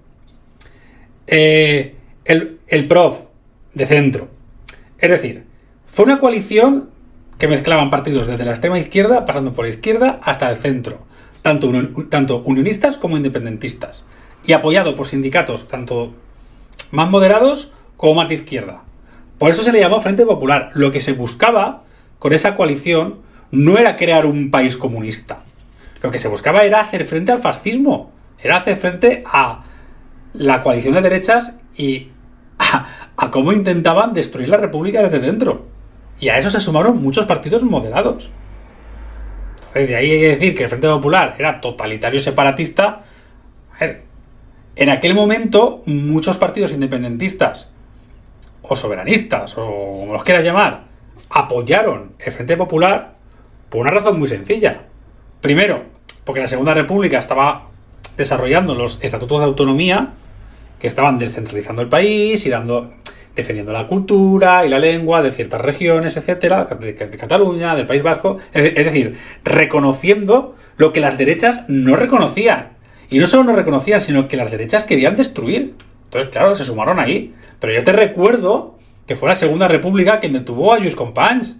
El PROF, de centro. Es decir, fue una coalición que mezclaban partidos desde la extrema izquierda, pasando por la izquierda hasta el centro. Tanto unionistas como independentistas. Y apoyado por sindicatos, tanto más moderados como más de izquierda. Por eso se le llamó Frente Popular. Lo que se buscaba con esa coalición no era crear un país comunista. Lo que se buscaba era hacer frente al fascismo. Era hacer frente a la coalición de derechas y a cómo intentaban destruir la república desde dentro. Y a eso se sumaron muchos partidos moderados. Entonces, de ahí hay que decir que el Frente Popular era totalitario separatista. A ver, en aquel momento, muchos partidos independentistas o soberanistas, o como los quieras llamar, apoyaron el Frente Popular por una razón muy sencilla. Primero, porque la Segunda República estaba desarrollando los estatutos de autonomía que estaban descentralizando el país y defendiendo la cultura y la lengua de ciertas regiones, etcétera, de Cataluña, del País Vasco, es decir, reconociendo lo que las derechas no reconocían. Y no solo no reconocían, sino que las derechas querían destruir. Entonces, claro, se sumaron ahí. Pero yo te recuerdo que fue la Segunda República quien detuvo a Lluís Companys.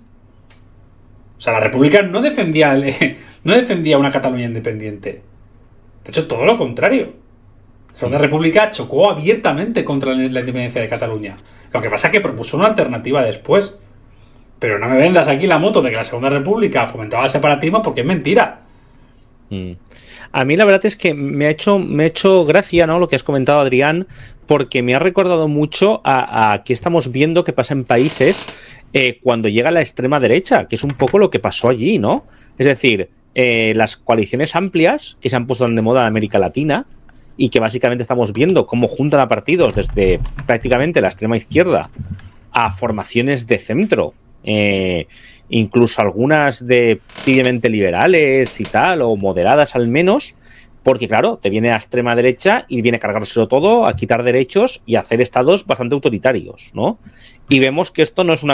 O sea, la República no defendía una Cataluña independiente. De hecho, todo lo contrario. La Segunda República chocó abiertamente contra la independencia de Cataluña. Lo que pasa es que propuso una alternativa después. Pero no me vendas aquí la moto de que la Segunda República fomentaba el separatismo, porque es mentira. A mí la verdad es que me ha hecho gracia, ¿no?, lo que has comentado, Adrián, porque me ha recordado mucho a que estamos viendo que pasa en países cuando llega la extrema derecha, que es un poco lo que pasó allí, ¿no? Es decir, las coaliciones amplias que se han puesto de moda en América Latina y que básicamente estamos viendo cómo juntan a partidos desde prácticamente la extrema izquierda a formaciones de centro, incluso algunas de típicamente liberales y tal, o moderadas al menos, porque claro, te viene a extrema derecha y viene a cargárselo todo, a quitar derechos y a hacer estados bastante autoritarios, ¿no? Y vemos que esto no es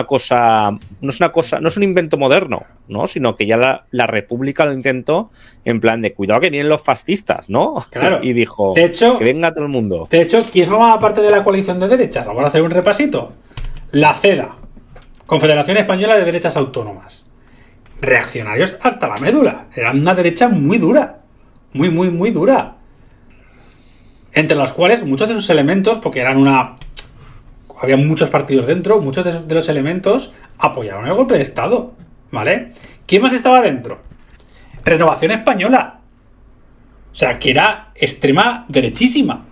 un invento moderno, ¿no? Sino que ya la República lo intentó en plan de cuidado que vienen los fascistas, ¿no? Claro. Y dijo, de hecho, que venga todo el mundo. De hecho, ¿quién formaba parte de la coalición de derechas? Vamos a hacer un repasito. La CEDA, Confederación Española de Derechas Autónomas. Reaccionarios hasta la médula. Eran una derecha muy dura. Muy, muy, muy dura. Entre los cuales muchos de sus elementos, porque había muchos partidos dentro, muchos de los elementos apoyaron el golpe de Estado. ¿vale? ¿Quién más estaba dentro? Renovación Española. O sea, que era extrema derechísima.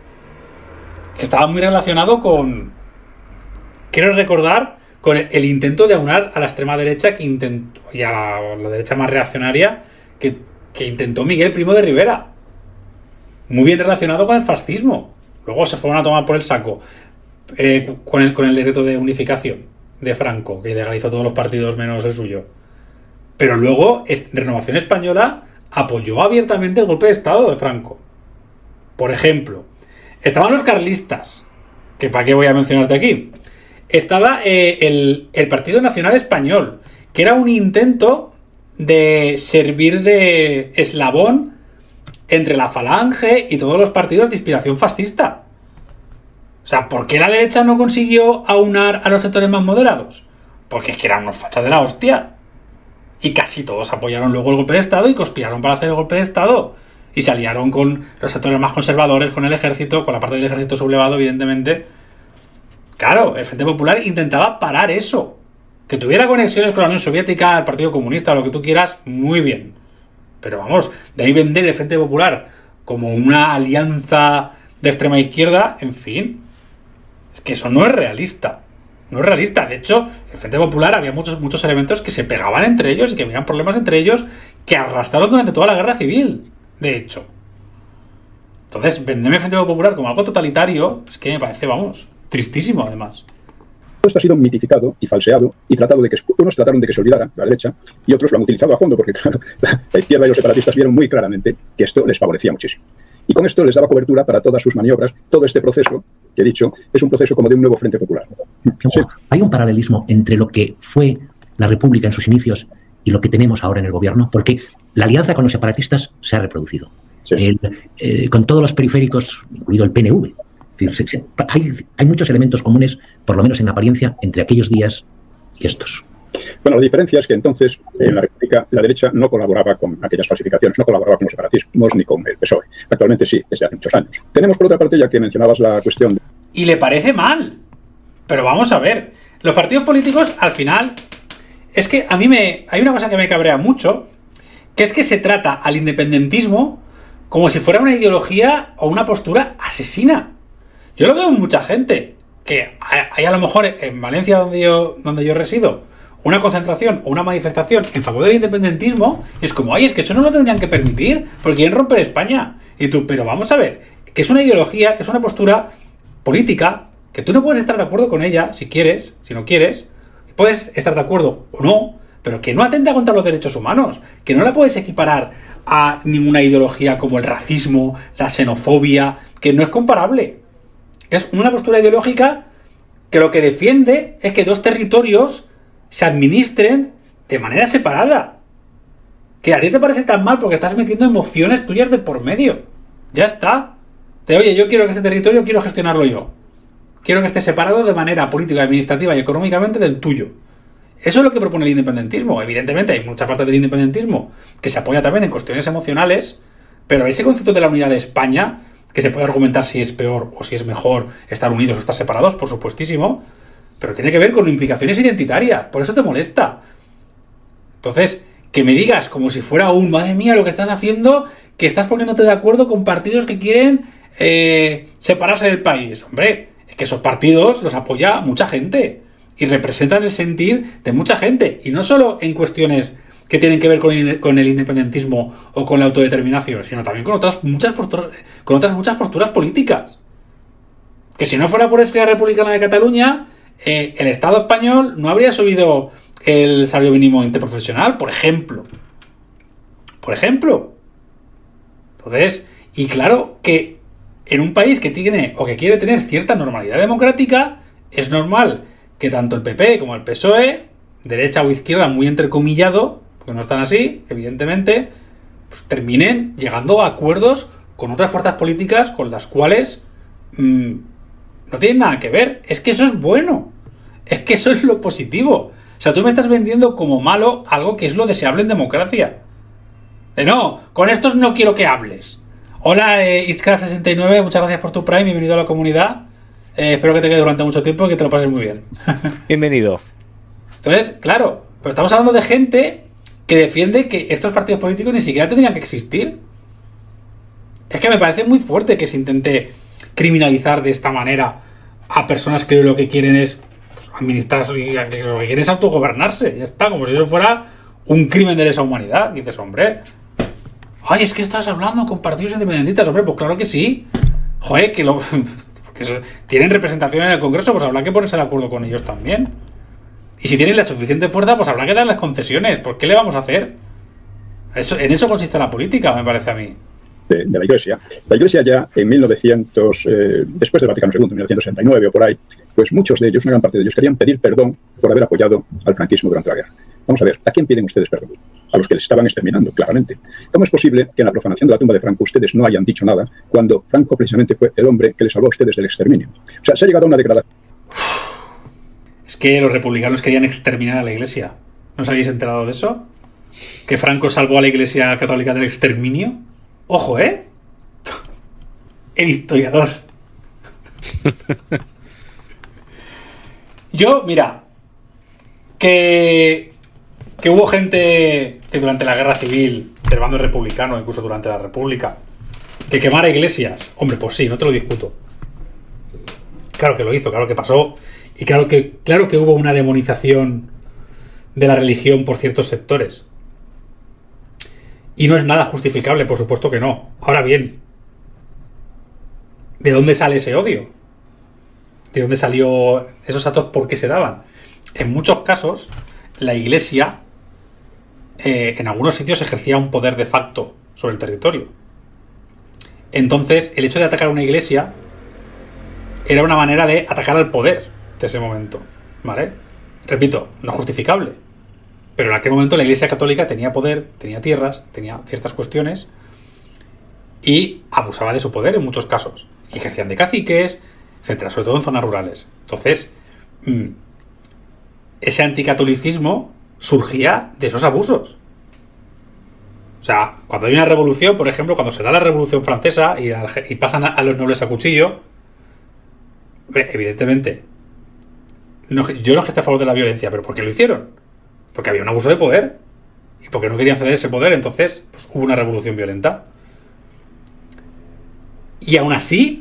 Que estaba muy relacionado con... Quiero recordar con el intento de aunar a la extrema derecha que intentó, y a la derecha más reaccionaria que intentó Miguel Primo de Rivera. Muy bien relacionado con el fascismo. Luego se fueron a tomar por el saco con el decreto de unificación de Franco, que legalizó todos los partidos menos el suyo. Pero luego Renovación Española apoyó abiertamente el golpe de Estado de Franco. Por ejemplo, estaban los carlistas, que para qué voy a mencionarte aquí. Estaba el Partido Nacional Español, que era un intento de servir de eslabón entre la Falange y todos los partidos de inspiración fascista. O sea, ¿por qué la derecha no consiguió aunar a los sectores más moderados? Porque es que eran unos fachas de la hostia. Y casi todos apoyaron luego el golpe de Estado y conspiraron para hacer el golpe de Estado. Y se aliaron con los sectores más conservadores, con el ejército, con la parte del ejército sublevado, evidentemente. Claro, el Frente Popular intentaba parar eso. Que tuviera conexiones con la Unión Soviética, el Partido Comunista, lo que tú quieras, muy bien. Pero vamos, de ahí vender el Frente Popular como una alianza de extrema izquierda, en fin. Es que eso no es realista. No es realista. De hecho, el Frente Popular había muchos elementos que se pegaban entre ellos y que habían problemas entre ellos que arrastraron durante toda la guerra civil. De hecho. Entonces, venderme el Frente Popular como algo totalitario, es que me parece, vamos, tristísimo además. Todo esto ha sido mitificado y falseado y tratado de que unos trataron de que se olvidara, la derecha, y otros lo han utilizado a fondo porque, claro, la izquierda y los separatistas vieron muy claramente que esto les favorecía muchísimo. Y con esto les daba cobertura para todas sus maniobras. Todo este proceso, que he dicho, es un proceso como de un nuevo Frente Popular. Sí. Hay un paralelismo entre lo que fue la República en sus inicios y lo que tenemos ahora en el gobierno, porque la alianza con los separatistas se ha reproducido. Sí. Con todos los periféricos, incluido el PNV. Hay muchos elementos comunes, por lo menos en apariencia, entre aquellos días y estos. Bueno, la diferencia es que entonces en la República la derecha no colaboraba con aquellas falsificaciones, no colaboraba con los separatismos ni con el PSOE. Actualmente sí, desde hace muchos años. Tenemos por otra parte, ya que mencionabas la cuestión de... Y le parece mal. Pero vamos a ver. Los partidos políticos, al final... Es que a mí hay una cosa que me cabrea mucho, que es que se trata al independentismo como si fuera una ideología o una postura asesina. Yo lo veo en mucha gente, que hay a lo mejor en Valencia, donde yo resido, una concentración o una manifestación en favor del independentismo, y es como, ay, es que eso no lo tendrían que permitir, porque quieren romper España. Y tú, pero vamos a ver, que es una ideología, que es una postura política, que tú no puedes estar de acuerdo con ella, si quieres, si no quieres, puedes estar de acuerdo o no, pero que no atenta contra los derechos humanos, que no la puedes equiparar a ninguna ideología como el racismo, la xenofobia, que no es comparable. Es una postura ideológica que lo que defiende es que dos territorios se administren de manera separada. Que a ti te parece tan mal porque estás metiendo emociones tuyas de por medio. Ya está. Oye, yo quiero que este territorio, quiero gestionarlo yo. Quiero que esté separado de manera política, administrativa y económicamente del tuyo. Eso es lo que propone el independentismo. Evidentemente hay mucha parte del independentismo que se apoya también en cuestiones emocionales, pero ese concepto de la unidad de España, que se puede argumentar si es peor o si es mejor estar unidos o estar separados, por supuestísimo, pero tiene que ver con implicaciones identitarias, por eso te molesta. Entonces, que me digas como si fuera madre mía, lo que estás haciendo, que estás poniéndote de acuerdo con partidos que quieren separarse del país. Hombre, es que esos partidos los apoya mucha gente y representan el sentir de mucha gente, y no solo en cuestiones que tienen que ver con el independentismo o con la autodeterminación, sino también con otras muchas posturas políticas. Que si no fuera por Esquerra Republicana de Cataluña, el Estado español no habría subido el salario mínimo interprofesional, por ejemplo. Entonces, y claro que en un país que tiene o que quiere tener cierta normalidad democrática, es normal que tanto el PP como el PSOE, derecha o izquierda muy entrecomillado, porque no están así, evidentemente, pues terminen llegando a acuerdos con otras fuerzas políticas con las cuales no tienen nada que ver. Es que eso es bueno. Es que eso es lo positivo. O sea, tú me estás vendiendo como malo algo que es lo deseable en democracia. No, con estos no quiero que hables. Hola, Itzkara69, muchas gracias por tu Prime, bienvenido a la comunidad. Espero que te quede durante mucho tiempo y que te lo pases muy bien. Bienvenido. Entonces, claro, Pero estamos hablando de gente que defiende que estos partidos políticos ni siquiera tendrían que existir. Es que me parece muy fuerte que se intente criminalizar de esta manera a personas que lo que quieren es administrar y lo que quieren es autogobernarse. Ya está, como si eso fuera un crimen de lesa humanidad. Y dices, hombre, ay, es que estás hablando con partidos independentistas. Hombre, pues claro que sí. Joder, que tienen representación en el Congreso, pues habrá que ponerse de acuerdo con ellos también. Y si tienen la suficiente fuerza, pues habrá que darles concesiones. ¿Por qué le vamos a hacer? En eso consiste la política, me parece a mí. De la Iglesia. La Iglesia ya en 1900, después del Vaticano II, en 1969 o por ahí, pues muchos de ellos, una gran parte de ellos, querían pedir perdón por haber apoyado al franquismo durante la guerra. Vamos a ver, ¿a quién piden ustedes perdón? A los que les estaban exterminando, claramente. ¿Cómo es posible que en la profanación de la tumba de Franco ustedes no hayan dicho nada cuando Franco precisamente fue el hombre que les salvó a ustedes del exterminio? O sea, se ha llegado a una degradación. Es que los republicanos querían exterminar a la Iglesia. ¿No os habéis enterado de eso? ¿Que Franco salvó a la Iglesia católica del exterminio? Ojo, ¿eh? El historiador. Yo, mira, que hubo gente que durante la guerra civil del bando republicano, incluso durante la República, que quemara iglesias. Hombre, pues sí, no te lo discuto. Claro que lo hizo, claro que pasó. Y claro que hubo una demonización de la religión por ciertos sectores. Y no es nada justificable, por supuesto que no. Ahora bien, ¿de dónde sale ese odio? ¿De dónde salió esos actos? ¿Por qué se daban? En muchos casos, la Iglesia, en algunos sitios, ejercía un poder de facto sobre el territorio. Entonces, el hecho de atacar a una iglesia era una manera de atacar al poder de ese momento, ¿vale? Repito, no es justificable. Pero en aquel momento la Iglesia Católica tenía poder, tenía tierras, tenía ciertas cuestiones y abusaba de su poder en muchos casos. Y ejercían de caciques, etcétera, sobre todo en zonas rurales. Entonces, ese anticatolicismo surgía de esos abusos. O sea, cuando hay una revolución, por ejemplo, cuando se da la Revolución Francesa y pasan a los nobles a cuchillo, evidentemente, yo no esté a favor de la violencia, pero ¿por qué lo hicieron? Porque había un abuso de poder y porque no querían ceder ese poder, entonces pues, hubo una revolución violenta. Y aún así,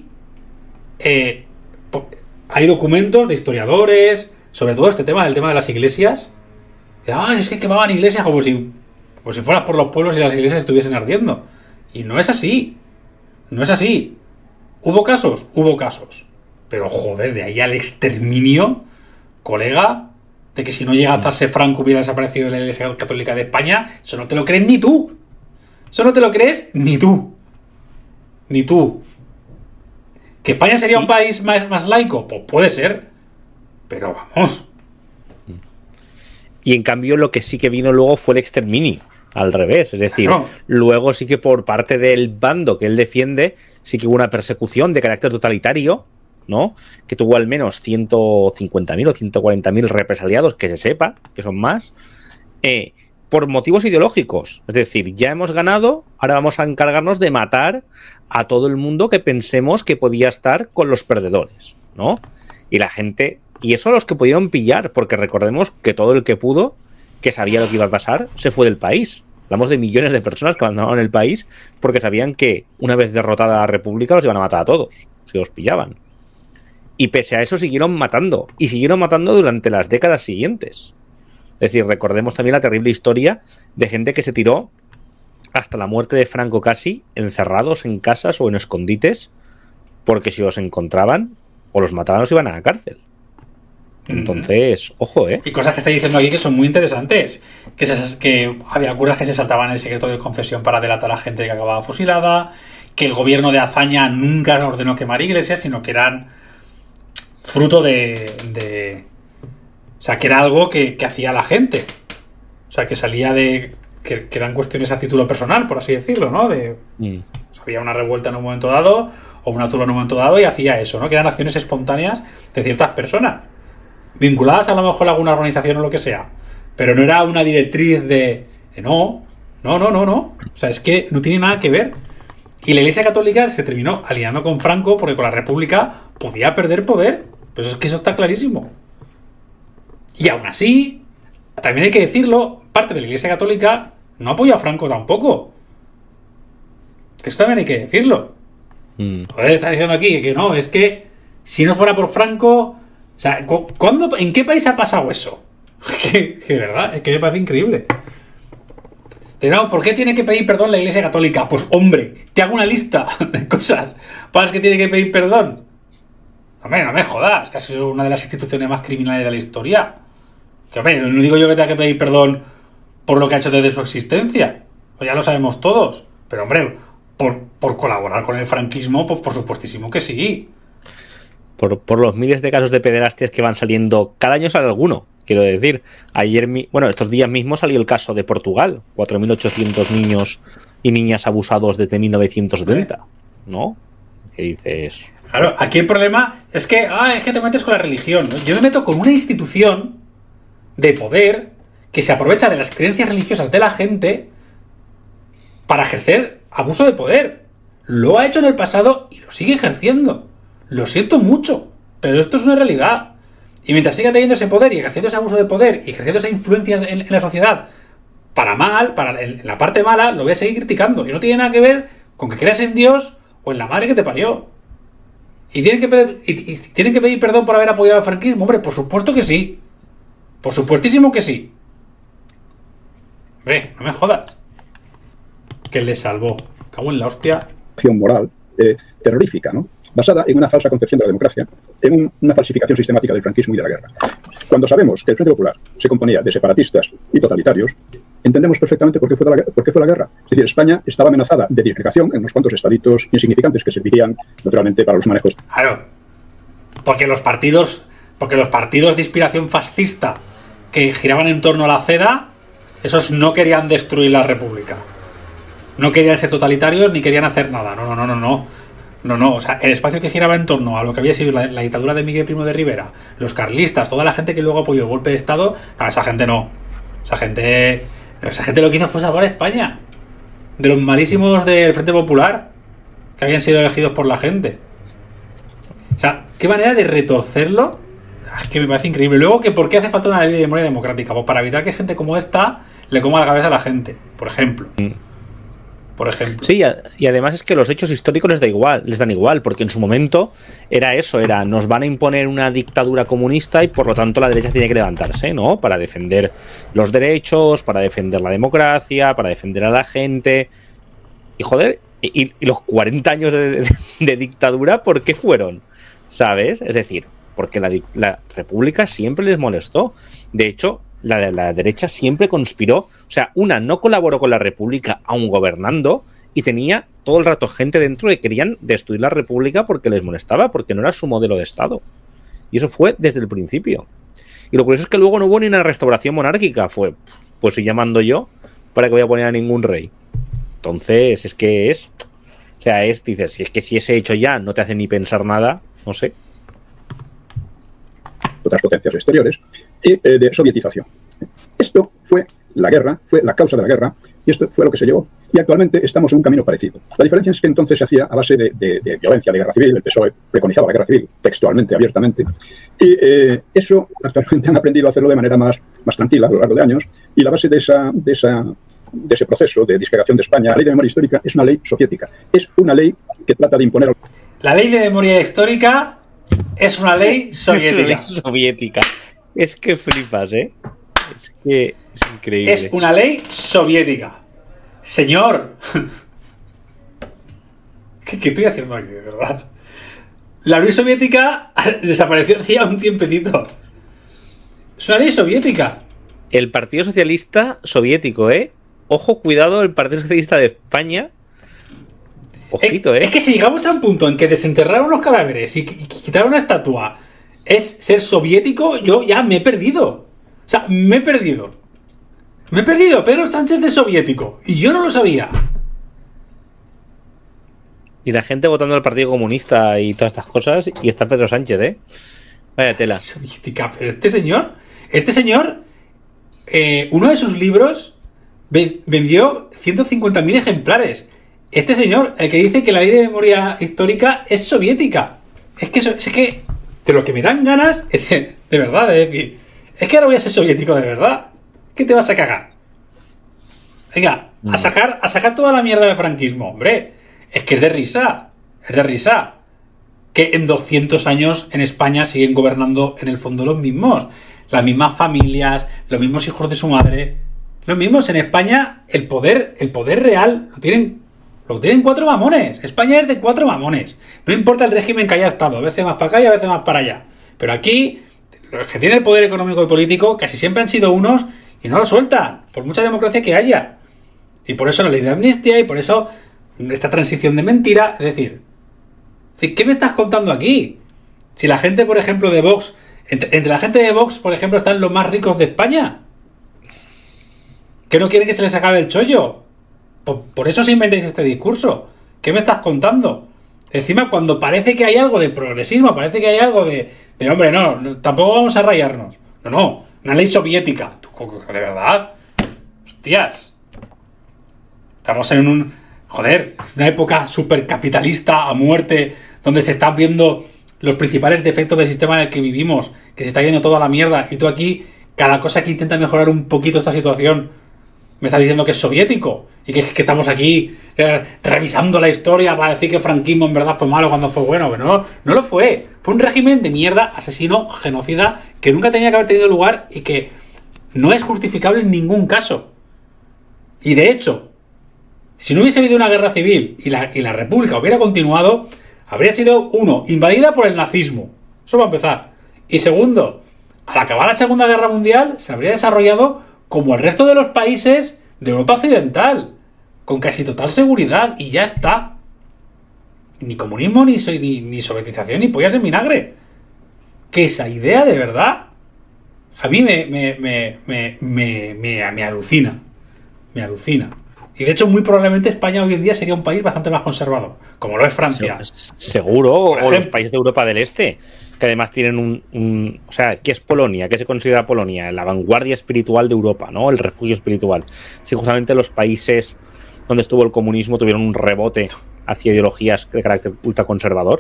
hay documentos de historiadores sobre todo este tema, el tema de las iglesias. Es que quemaban iglesias como si fueras por los pueblos y las iglesias estuviesen ardiendo. Y no es así. No es así. ¿Hubo casos? Hubo casos. Pero joder, de ahí al exterminio, colega, de que si no llega a alzarse Franco hubiera desaparecido de la Iglesia Católica de España, eso no te lo crees ni tú. Eso no te lo crees ni tú. Ni tú. ¿Que España sería un país más laico? Pues puede ser. Pero vamos. Y en cambio lo que sí que vino luego fue el exterminio. Al revés. Es decir, luego sí que por parte del bando que él defiende, sí que hubo una persecución de carácter totalitario, ¿no? Que tuvo al menos 150.000 o 140.000 represaliados, que se sepa, que son más, por motivos ideológicos. Es decir, ya hemos ganado, ahora vamos a encargarnos de matar a todo el mundo que pensemos que podía estar con los perdedores, ¿no? Y la gente, y eso los que pudieron pillar, porque recordemos que todo el que pudo, que sabía lo que iba a pasar, se fue del país. Hablamos de millones de personas que abandonaron el país porque sabían que una vez derrotada la República los iban a matar a todos, si los pillaban. Y pese a eso siguieron matando. Y siguieron matando durante las décadas siguientes. Es decir, recordemos también la terrible historia de gente que se tiró hasta la muerte de Franco casi, encerrados en casas o en escondites, porque si los encontraban o los mataban los iban a la cárcel. Entonces, ojo, Y cosas que está diciendo aquí que son muy interesantes. Que había curas que se saltaban el secreto de confesión para delatar a gente que acababa fusilada. Que el gobierno de Azaña nunca ordenó quemar iglesias, sino que eran fruto de o sea, que era algo que hacía la gente. O sea, que salía de que eran cuestiones a título personal, por así decirlo, ¿no? O sea, había una revuelta en un momento dado o una turba en un momento dado y hacía eso, ¿no? Que eran acciones espontáneas de ciertas personas, vinculadas a lo mejor a alguna organización o lo que sea. Pero no era una directriz de no. O sea, es que no tiene nada que ver. Y la Iglesia Católica se terminó aliando con Franco porque con la República podía perder poder. Pues es que eso está clarísimo. Y aún así, también hay que decirlo, parte de la Iglesia Católica no apoya a Franco tampoco. Que eso también hay que decirlo. Joder, está diciendo aquí que no, es que si no fuera por Franco... O sea, ¿en qué país ha pasado eso? Que verdad, es que me parece increíble. No, ¿por qué tiene que pedir perdón la Iglesia Católica? Pues hombre, te hago una lista de cosas para las que tiene que pedir perdón. Hombre, no me jodas, que ha sido una de las instituciones más criminales de la historia. Que hombre, no digo yo que tenga que pedir perdón por lo que ha hecho desde su existencia. Pues ya lo sabemos todos. Pero hombre, por colaborar con el franquismo, pues por supuestísimo que sí. Por los miles de casos de pederastias que van saliendo, cada año sale alguno. Quiero decir, estos días mismos salió el caso de Portugal, 4.800 niños y niñas abusados desde 1970, ¿no? ¿Qué dices? Claro, aquí el problema es que te metes con la religión, ¿no? Yo me meto con una institución de poder que se aprovecha de las creencias religiosas de la gente para ejercer abuso de poder. Lo ha hecho en el pasado y lo sigue ejerciendo. Lo siento mucho, pero esto es una realidad. Y mientras siga teniendo ese poder y ejerciendo ese abuso de poder y ejerciendo esa influencia en la sociedad para mal, en la parte mala, lo voy a seguir criticando. Y no tiene nada que ver con que creas en Dios o en la madre que te parió. ¿Y tienen que pedir perdón por haber apoyado al franquismo? Hombre, por supuesto que sí. Por supuestísimo que sí. Hombre, no me jodas. Que les salvó. Cago en la hostia. Acción moral terrorífica, ¿no? Basada en una falsa concepción de la democracia, en una falsificación sistemática del franquismo y de la guerra. Cuando sabemos que el Frente Popular se componía de separatistas y totalitarios, entendemos perfectamente por qué fue la guerra. Es decir, España estaba amenazada de disgregación en unos cuantos estaditos insignificantes que servirían naturalmente para los manejos. Claro, porque los partidos de inspiración fascista que giraban en torno a la CEDA, esos no querían destruir la República. No querían ser totalitarios ni querían hacer nada. No, o sea, el espacio que giraba en torno a lo que había sido la dictadura de Miguel Primo de Rivera, los carlistas, toda la gente que luego apoyó el golpe de Estado, esa gente no. Esa gente lo que hizo fue salvar a España de los malísimos del Frente Popular que habían sido elegidos por la gente. O sea, qué manera de retorcerlo. Es que me parece increíble. Luego, que ¿por qué hace falta una ley de memoria democrática? Pues para evitar que gente como esta le coma la cabeza a la gente, por ejemplo. Sí, y además es que los hechos históricos les dan igual, porque en su momento nos van a imponer una dictadura comunista y por lo tanto la derecha tiene que levantarse, ¿no? Para defender los derechos, para defender la democracia, para defender a la gente. Y joder, y los 40 años de dictadura, ¿por qué fueron? ¿Sabes? Es decir, porque la República siempre les molestó. De hecho, la derecha siempre conspiró, o sea, no colaboró con la República aún gobernando y tenía todo el rato gente dentro que querían destruir la República porque les molestaba, porque no era su modelo de Estado. Y eso fue desde el principio. Y lo curioso es que luego no hubo ni una restauración monárquica, pues si llamando yo, ¿para que voy a poner a ningún rey? Entonces, dices, si ese hecho ya no te hace ni pensar nada, no sé. Otras potencias exteriores y de sovietización. Esto fue la guerra, fue la causa de la guerra y esto fue lo que se llevó. Y actualmente estamos en un camino parecido. La diferencia es que entonces se hacía a base de violencia, de guerra civil. El PSOE preconizaba la guerra civil textualmente, abiertamente. Y eso actualmente han aprendido a hacerlo de manera más tranquila a lo largo de años. Y la base de ese proceso de disgregación de España, la ley de memoria histórica, es una ley soviética. Es una ley que trata de imponer... La ley de memoria histórica es una ley soviética. Es que flipas, ¿eh? Es que es increíble. Es una ley soviética. Señor. ¿Qué estoy haciendo aquí, de verdad? La Unión Soviética desapareció hace ya un tiempecito. Es una ley soviética. El Partido Socialista Soviético, ¿eh? Ojo, cuidado, el Partido Socialista de España. Ojito, ¿eh? Es que si llegamos a un punto en que desenterrar unos cadáveres y quitar una estatua es ser soviético, yo ya me he perdido. O sea, me he perdido. Pedro Sánchez de soviético. Y yo no lo sabía. Y la gente votando al Partido Comunista y todas estas cosas. Y está Pedro Sánchez, ¿eh? Vaya tela. Soviética. Pero este señor, uno de sus libros vendió 150.000 ejemplares. Este señor, el que dice que la ley de memoria histórica es soviética. Es que de lo que me dan ganas, de verdad, de decir, es que ahora voy a ser soviético de verdad. ¿Qué te vas a cagar? Venga, a sacar toda la mierda del franquismo. Hombre, es que es de risa. Es de risa. Que en 200 años en España siguen gobernando en el fondo los mismos. Las mismas familias, los mismos hijos de su madre. Los mismos. En España el poder real lo tienen 4 mamones. España es de 4 mamones. No importa el régimen que haya estado. A veces más para acá y a veces más para allá. Pero aquí, los que tienen el poder económico y político casi siempre han sido unos y no lo sueltan. Por mucha democracia que haya. Y por eso la ley de amnistía y por eso esta transición de mentira. Es decir, ¿qué me estás contando aquí? Si la gente, por ejemplo, de Vox... Entre la gente de Vox, por ejemplo, están los más ricos de España. ¿Que no quieren que se les acabe el chollo? Por eso os inventáis este discurso. ¿Qué me estás contando? Encima, cuando parece que hay algo de progresismo, parece que hay algo de hombre, no, tampoco vamos a rayarnos. No, una ley soviética. ¿De verdad? Hostias. Estamos en una época supercapitalista a muerte, donde se están viendo los principales defectos del sistema en el que vivimos, que se está yendo toda la mierda, y tú aquí, cada cosa que intenta mejorar un poquito esta situación, me estás diciendo que es soviético, y que estamos aquí revisando la historia para decir que el franquismo en verdad fue malo cuando fue bueno. Pero no lo fue. Fue un régimen de mierda, asesino, genocida, que nunca tenía que haber tenido lugar y que no es justificable en ningún caso. Y de hecho, si no hubiese habido una guerra civil y la república hubiera continuado, habría sido, uno, invadida por el nazismo. Eso va a empezar. Y segundo, al acabar la Segunda Guerra Mundial, se habría desarrollado como el resto de los países de Europa Occidental, con casi total seguridad, y ya está. Ni comunismo, ni sovietización, ni pollas en vinagre. Que esa idea, de verdad, a mí me alucina. Me alucina. Y de hecho, muy probablemente España hoy en día sería un país bastante más conservador, como lo es Francia. Seguro, o los países de Europa del Este, que además tienen o sea, ¿qué es Polonia? ¿Qué se considera Polonia? La vanguardia espiritual de Europa, ¿no? El refugio espiritual. Si justamente los países donde estuvo el comunismo tuvieron un rebote hacia ideologías de carácter ultraconservador.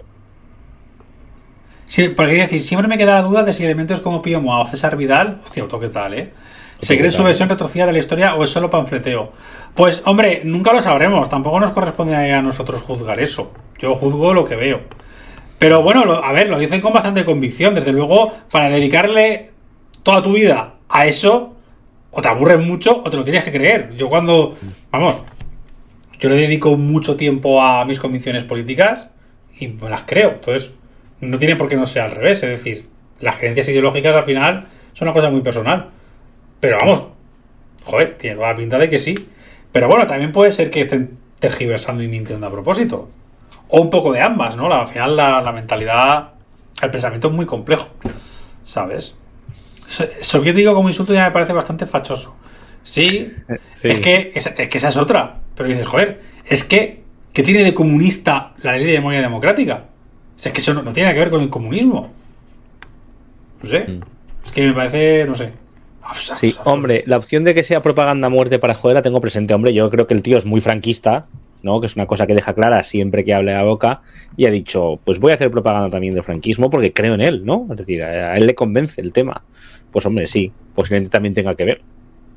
Sí, porque hay que decir, siempre me queda la duda de si elementos como Pío Moa o César Vidal, hostia, ¿qué tal, eh? ¿Se cree su versión retorcida de la historia o es solo panfleteo? Pues, hombre, nunca lo sabremos. Tampoco nos corresponde a nosotros juzgar eso. Yo juzgo lo que veo. Pero bueno, a ver, lo dicen con bastante convicción. Desde luego, para dedicarle toda tu vida a eso, o te aburres mucho o te lo tienes que creer. Yo yo le dedico mucho tiempo a mis convicciones políticas y me las creo. Entonces, no tiene por qué no ser al revés. Es decir, las creencias ideológicas al final son una cosa muy personal. Pero vamos, joder, tiene toda la pinta de que sí. Pero bueno, también puede ser que estén tergiversando y mintiendo a propósito. O un poco de ambas, ¿no? Al final la mentalidad, el pensamiento es muy complejo, ¿sabes? Soviético como insulto ya me parece bastante fachoso. Sí. Es que esa es otra. Pero dices, joder, es que ¿qué tiene de comunista la ley de memoria democrática? O sea, es que eso no tiene nada que ver con el comunismo. No sé. Es que me parece, no sé. Sí, hombre, la opción de que sea propaganda a muerte para joder la tengo presente. Hombre, yo creo que el tío es muy franquista, ¿no? Que es una cosa que deja clara siempre que hable a boca, y ha dicho, pues voy a hacer propaganda también del franquismo porque creo en él, ¿no? Es decir, a él le convence el tema. Pues hombre, sí, posiblemente también tenga que ver.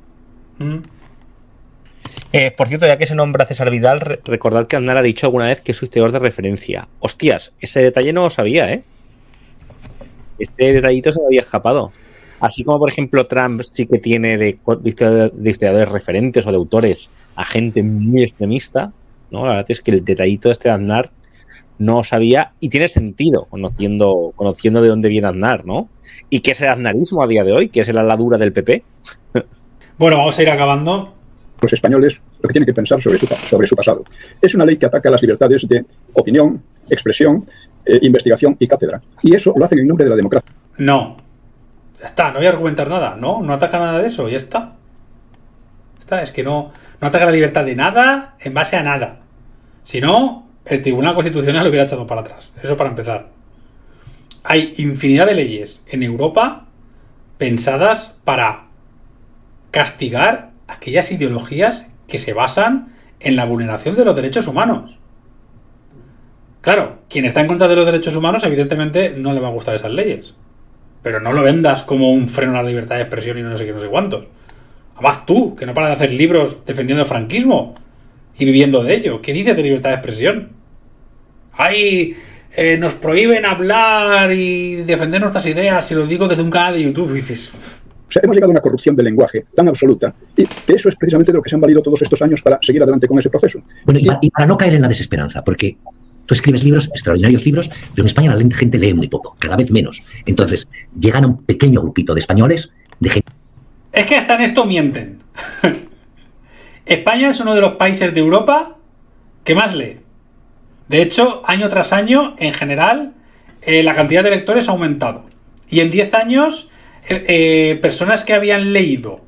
Por cierto, ya que se nombra César Vidal, recordad que Aznar ha dicho alguna vez que es su historiador de referencia. Hostias, ese detalle no lo sabía, ¿eh? Este detallito se me había escapado. Así como, por ejemplo, Trump sí que tiene de historiadores referentes o de autores a gente muy extremista, ¿no? La verdad es que el detallito de Aznar no lo sabía y tiene sentido, conociendo de dónde viene Aznar, ¿no? Y qué es el aznarismo a día de hoy, que es la ladura del PP. Bueno, vamos a ir acabando. Los españoles lo que tienen que pensar sobre su pasado. Es una ley que ataca las libertades de opinión, expresión, investigación y cátedra. Y eso lo hacen en nombre de la democracia. No. Ya está, no voy a argumentar nada. No ataca nada de eso, ya está. Es que no ataca la libertad de nada en base a nada. Si no, el Tribunal Constitucional lo hubiera echado para atrás. Eso para empezar. Hay infinidad de leyes en Europa pensadas para castigar aquellas ideologías que se basan en la vulneración de los derechos humanos. Claro, quien está en contra de los derechos humanos evidentemente no le va a gustar esas leyes. Pero no lo vendas como un freno a la libertad de expresión y no sé qué, no sé cuántos. Además tú, que no paras de hacer libros defendiendo el franquismo y viviendo de ello. ¿Qué dices de libertad de expresión? ¡Ay! Nos prohíben hablar y defender nuestras ideas, si lo digo desde un canal de YouTube. Y dices... O sea, hemos llegado a una corrupción del lenguaje tan absoluta y que eso es precisamente de lo que se han valido todos estos años para seguir adelante con ese proceso. Bueno, y para no caer en la desesperanza, porque tú escribes libros, extraordinarios libros, pero en España la gente lee muy poco, cada vez menos. Entonces, llegan a un pequeño grupito de españoles, de gente... Es que hasta en esto mienten. España es uno de los países de Europa que más lee. De hecho, año tras año, en general, la cantidad de lectores ha aumentado. Y en 10 años, personas que habían leído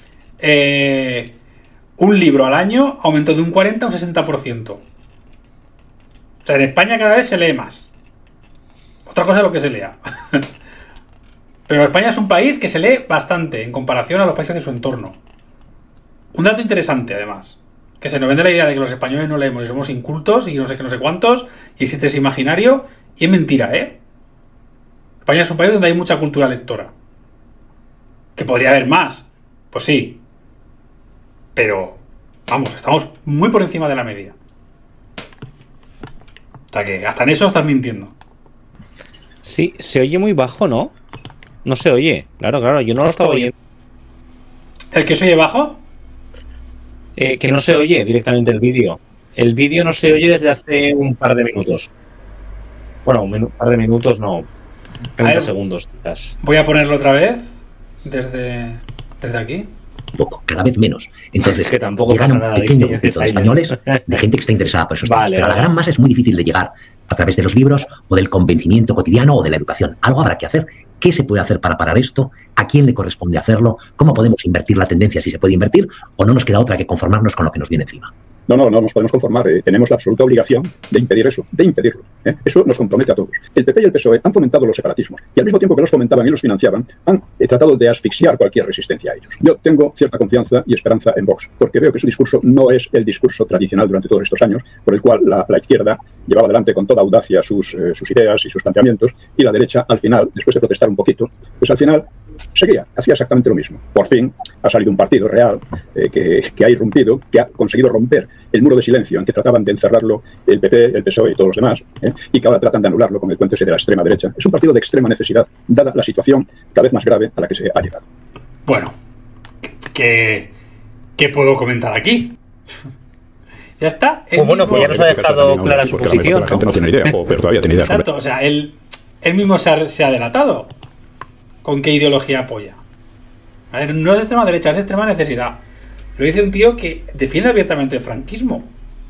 un libro al año aumentó de un 40 a un 60%. O sea, en España cada vez se lee más. Otra cosa es lo que se lea. Pero España es un país que se lee bastante en comparación a los países de su entorno. Un dato interesante, además. Que se nos vende la idea de que los españoles no leemos y somos incultos y no sé qué, no sé cuántos, y existe ese imaginario, y es mentira, ¿eh? España es un país donde hay mucha cultura lectora. ¿Que podría haber más? Pues sí. Pero, vamos, estamos muy por encima de la media. O sea que hasta en eso estás mintiendo. Sí, se oye muy bajo, ¿no? No se oye. Claro, yo no lo estaba oyendo. ¿El que se oye bajo? Que no se oye directamente el vídeo. El vídeo no se oye desde hace un par de minutos. Bueno, un par de minutos no. 30 segundos quizás. Voy a ponerlo otra vez. Desde aquí. Poco, cada vez menos. Entonces, que tampoco llegan pasa un nada pequeño grupito de españoles, de gente que está interesada por esos temas. Pero a la gran masa es muy difícil de llegar a través de los libros o del convencimiento cotidiano o de la educación. Algo habrá que hacer. ¿Qué se puede hacer para parar esto? ¿A quién le corresponde hacerlo? ¿Cómo podemos invertir la tendencia si se puede invertir? ¿O no nos queda otra que conformarnos con lo que nos viene encima? No nos podemos conformar. Tenemos la absoluta obligación de impedir eso, de impedirlo. Eso nos compromete a todos. El PP y el PSOE han fomentado los separatismos y al mismo tiempo que los fomentaban y los financiaban, han tratado de asfixiar cualquier resistencia a ellos. Yo tengo cierta confianza y esperanza en Vox, porque veo que su discurso no es el discurso tradicional durante todos estos años, por el cual la izquierda llevaba adelante con toda audacia sus ideas y sus planteamientos, y la derecha, al final, después de protestar un poquito, pues al final hacía exactamente lo mismo. Por fin ha salido un partido real que ha irrumpido, que ha conseguido romper el muro de silencio en que trataban de encerrarlo el PP, el PSOE y todos los demás, y que ahora tratan de anularlo con el cuento ese de la extrema derecha. Es un partido de extrema necesidad, dada la situación cada vez más grave a la que se ha llegado. Bueno, ¿qué puedo comentar aquí? Ya está. Pues bueno, pues ya nos ha dejado clara su posición. La gente no tiene idea, pero todavía tiene idea. Exacto, o sea, él mismo se ha delatado con qué ideología apoya. A ver, no es de extrema derecha, es de extrema necesidad. Lo dice un tío que defiende abiertamente el franquismo.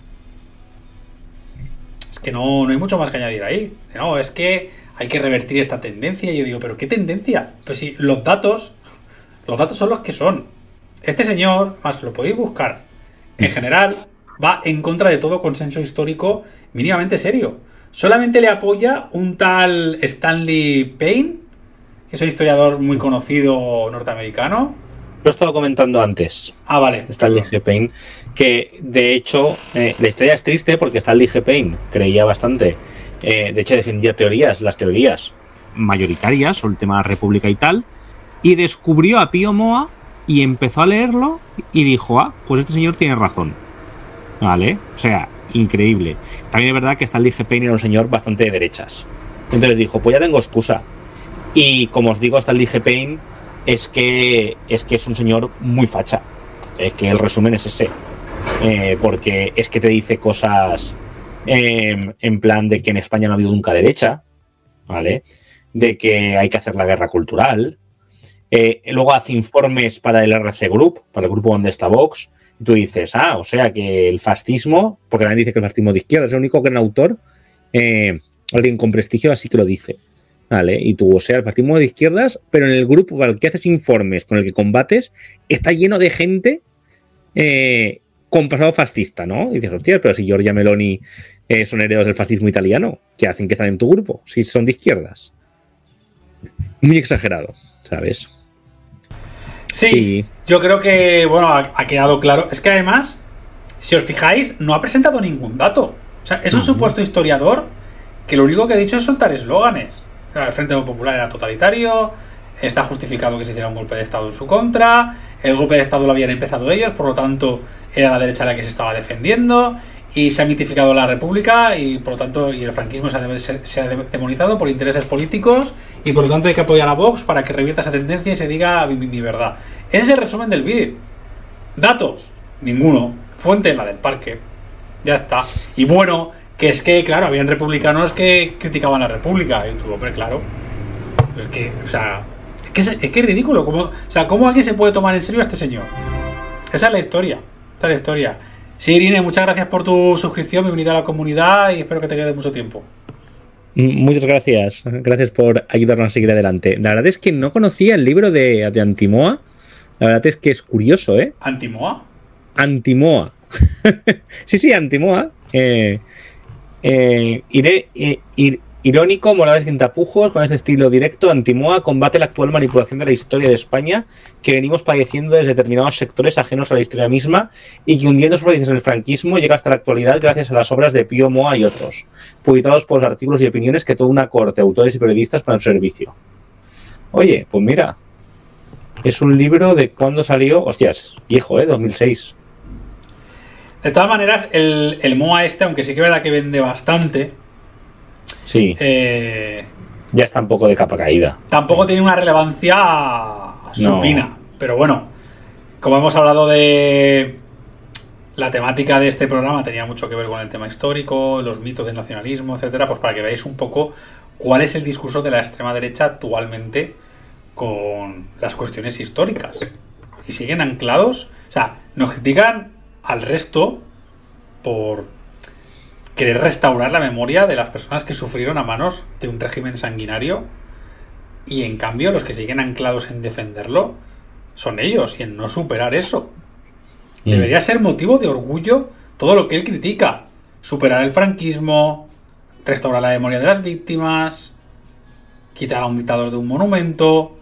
Es que no hay mucho más que añadir ahí. No, es que hay que revertir esta tendencia. Y yo digo, ¿pero qué tendencia? Pues si los datos son los que son. Este señor, más lo podéis buscar, en general va en contra de todo consenso histórico mínimamente serio. Solamente le apoya un tal Stanley Payne, que es un historiador muy conocido norteamericano. Lo he estado comentando antes. Ah, vale. Stanley G. Payne, que de hecho la historia es triste porque Stanley G. Payne creía bastante, de hecho defendía las teorías mayoritarias sobre el tema de la república y tal, y descubrió a Pío Moa y empezó a leerlo y dijo, pues este señor tiene razón. Vale, o sea, increíble. También es verdad que Stanley G. Payne era un señor bastante de derechas. Entonces dijo, pues ya tengo excusa. Y como os digo, Stanley G. Payne es que es un señor muy facha. Es que el resumen es ese. Porque es que te dice cosas en plan de que en España no ha habido nunca derecha, ¿vale? De que hay que hacer la guerra cultural. Luego hace informes para el RC Group, para el grupo donde está Vox, y tú dices, o sea que el fascismo, porque también dice que el fascismo de izquierda es el único gran autor, alguien con prestigio así que lo dice. Vale, y tú, o sea, el fascismo de izquierdas, pero en el grupo al que haces informes, con el que combates, está lleno de gente con pasado fascista, ¿no? Y dices, hostia, pero si Giorgia Meloni son herederos del fascismo italiano, ¿qué hacen que están en tu grupo? Si son de izquierdas. Muy exagerado, ¿sabes? Sí, yo creo que, bueno, ha quedado claro. Es que además, si os fijáis, no ha presentado ningún dato. O sea, es un supuesto historiador que lo único que ha dicho es soltar eslóganes. El Frente Popular era totalitario, está justificado que se hiciera un golpe de Estado en su contra, el golpe de Estado lo habían empezado ellos, por lo tanto era la derecha la que se estaba defendiendo, y se ha mitificado la República y por lo tanto y el franquismo se ha demonizado por intereses políticos y por lo tanto hay que apoyar a Vox para que revierta esa tendencia y se diga mi verdad. Ese es el resumen del vídeo. Datos, ninguno. Fuente, la del Parque. Ya está. Y bueno, que es que, claro, habían republicanos que criticaban la República. Y tú, hombre, claro. Es que, o sea, es que es ridículo. ¿Cómo alguien se puede tomar en serio a este señor? Esa es la historia. Esa es la historia. Sí, Irine, muchas gracias por tu suscripción, bienvenida a la comunidad y espero que te quede mucho tiempo. Muchas gracias. Gracias por ayudarnos a seguir adelante. La verdad es que no conocía el libro de Antimoa. La verdad es que es curioso, ¿eh? ¿Antimoa? Antimoa. Sí, Antimoa. Irónico, Morales sin tapujos, con este estilo directo, Antimoa combate la actual manipulación de la historia de España que venimos padeciendo desde determinados sectores ajenos a la historia misma y que hundiendo sus raíces en el franquismo llega hasta la actualidad gracias a las obras de Pío Moa y otros, publicados por los artículos y opiniones que toda una corte de autores y periodistas para su servicio. Oye, pues mira, es un libro de cuándo salió, hostias, viejo, 2006. De todas maneras, el Moa aunque sí que es verdad que vende bastante, sí. Ya está un poco de capa caída. Tampoco tiene una relevancia supina. No. Pero bueno, como hemos hablado de la temática de este programa, tenía mucho que ver con el tema histórico, los mitos del nacionalismo, etcétera, pues para que veáis un poco cuál es el discurso de la extrema derecha actualmente con las cuestiones históricas. Y siguen anclados, o sea, nos critican al resto por querer restaurar la memoria de las personas que sufrieron a manos de un régimen sanguinario y en cambio los que siguen anclados en defenderlo son ellos y en no superar eso. Debería ser motivo de orgullo todo lo que él critica. Superar el franquismo, restaurar la memoria de las víctimas, quitar a un dictador de un monumento,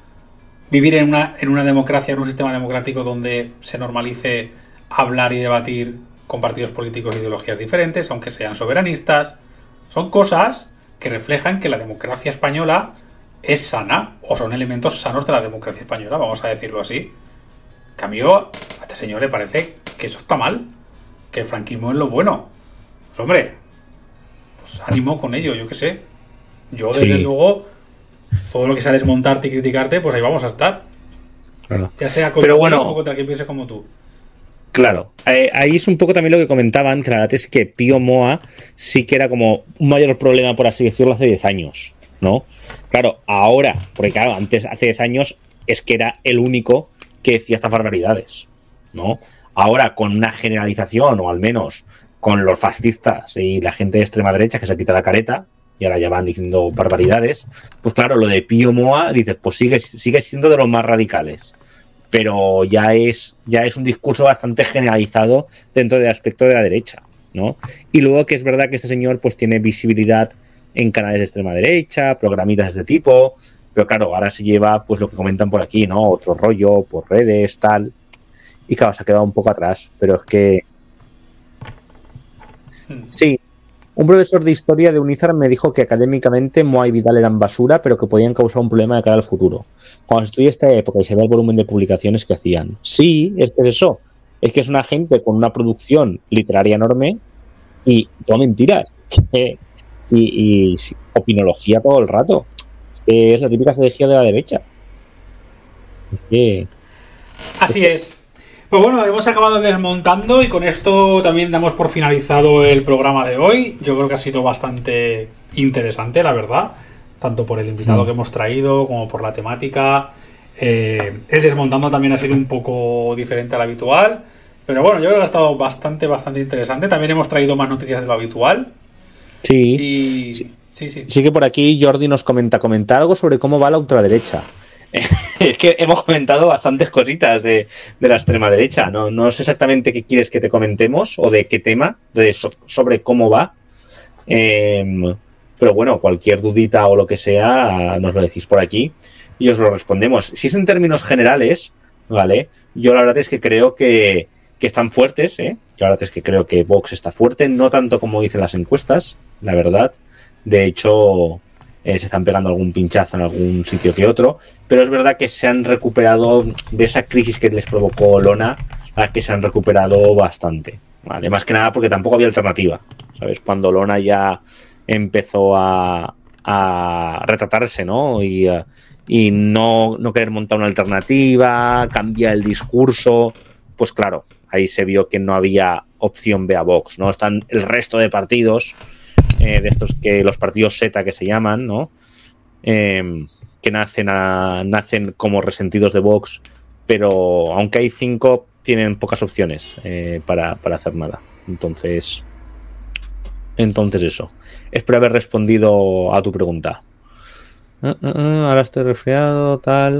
vivir en una democracia, en un sistema democrático donde se normalice hablar y debatir con partidos políticos e ideologías diferentes, aunque sean soberanistas. Son cosas que reflejan que la democracia española es sana, o son elementos sanos de la democracia española, vamos a decirlo así. En cambio, a este señor le parece que eso está mal, que el franquismo es lo bueno. Pues hombre, pues ánimo con ello, yo qué sé. Yo desde luego, todo lo que sea desmontarte y criticarte, pues ahí vamos a estar. Claro. Ya sea contra mí o contra quien piense como tú. Claro, ahí es un poco también lo que comentaban, que la verdad es que Pío Moa sí que era como un mayor problema, por así decirlo, hace 10 años, ¿no? Claro, ahora, porque claro, antes, hace 10 años, es que era el único que decía estas barbaridades, ¿no? Ahora, con una generalización, o al menos con los fascistas y la gente de extrema derecha que se quita la careta, y ahora ya van diciendo barbaridades, pues claro, lo de Pío Moa, dices, pues sigue siendo de los más radicales. Pero ya es un discurso bastante generalizado dentro del aspecto de la derecha, ¿no? Y luego que es verdad que este señor pues tiene visibilidad en canales de extrema derecha, programitas de este tipo, pero claro, ahora se lleva pues lo que comentan por aquí, ¿no? Otro rollo, por redes, tal. Y claro, se ha quedado un poco atrás, pero es que... Sí, un profesor de historia de Unizar me dijo que académicamente Moa y Vidal eran basura, pero que podían causar un problema de cara al futuro. Cuando se estudia esta época y se ve el volumen de publicaciones que hacían. Sí, es que es eso. Es que es una gente con una producción literaria enorme y todo mentiras. Y opinología todo el rato. Es la típica estrategia de la derecha. Es que... Así es. Pues bueno, hemos acabado desmontando y con esto también damos por finalizado el programa de hoy. Yo creo que ha sido bastante interesante, la verdad, tanto por el invitado que hemos traído como por la temática. El desmontando también ha sido un poco diferente al habitual, pero bueno, yo creo que ha estado bastante interesante. También hemos traído más noticias de lo habitual. Sí. Sí que por aquí Jordi nos comenta algo sobre cómo va la ultraderecha. Es que hemos comentado bastantes cositas de la extrema derecha. No sé exactamente qué quieres que te comentemos o de qué tema, sobre cómo va. Pero bueno, cualquier dudita o lo que sea, nos lo decís por aquí y os lo respondemos. Si es en términos generales, ¿vale? Yo la verdad es que creo que están fuertes, ¿eh? Yo la verdad es que creo que Vox está fuerte, no tanto como dicen las encuestas, la verdad. De hecho, se están pegando algún pinchazo en algún sitio que otro, pero es verdad que se han recuperado de esa crisis que les provocó Olona, a que se han recuperado bastante, ¿vale? Más que nada porque tampoco había alternativa, ¿sabes? Cuando Olona ya empezó a retratarse, ¿no? Y no querer montar una alternativa, cambiar el discurso, pues claro, ahí se vio que no había opción B a Vox, ¿no? Están el resto de partidos, de estos que los partidos Z que se llaman, ¿no? Que nacen como resentidos de Vox, pero aunque hay 5, tienen pocas opciones para hacer nada. Entonces eso. Espero haber respondido a tu pregunta. Ahora estoy resfriado, tal.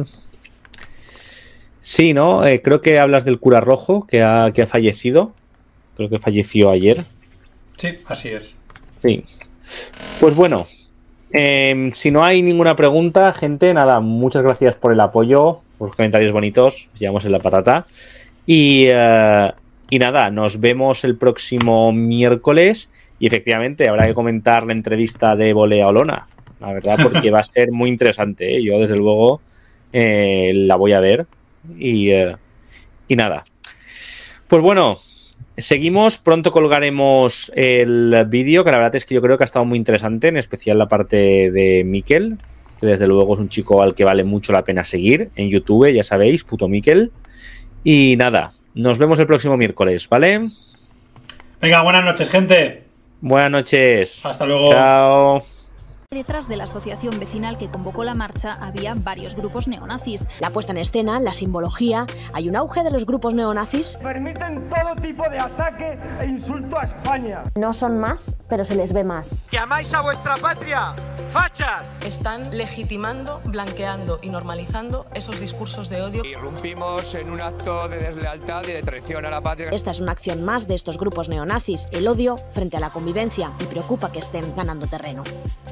Sí, ¿no? Creo que hablas del cura rojo que ha fallecido. Creo que falleció ayer. Sí, así es. Sí. Pues bueno, si no hay ninguna pregunta, gente, nada, muchas gracias por el apoyo, por los comentarios bonitos, nos llevamos en la patata. Y nada, nos vemos el próximo miércoles. Y efectivamente, habrá que comentar la entrevista de Évole a Olona, la verdad, porque va a ser muy interesante, ¿eh? Yo, desde luego, la voy a ver. Y nada. Pues bueno, seguimos. Pronto colgaremos el vídeo, que la verdad es que yo creo que ha estado muy interesante, en especial la parte de Miquel, que desde luego es un chico al que vale mucho la pena seguir en YouTube, ya sabéis, puto Miquel. Y nada, nos vemos el próximo miércoles, ¿vale? Venga, buenas noches, gente. Buenas noches. Hasta luego. Chao. Detrás de la asociación vecinal que convocó la marcha había varios grupos neonazis. La puesta en escena, la simbología, hay un auge de los grupos neonazis. Permiten todo tipo de ataque e insulto a España. No son más, pero se les ve más. ¿Que amáis a vuestra patria? ¡Fachas! Están legitimando, blanqueando y normalizando esos discursos de odio. Irrumpimos en un acto de deslealtad y de traición a la patria. Esta es una acción más de estos grupos neonazis, el odio frente a la convivencia, y preocupa que estén ganando terreno.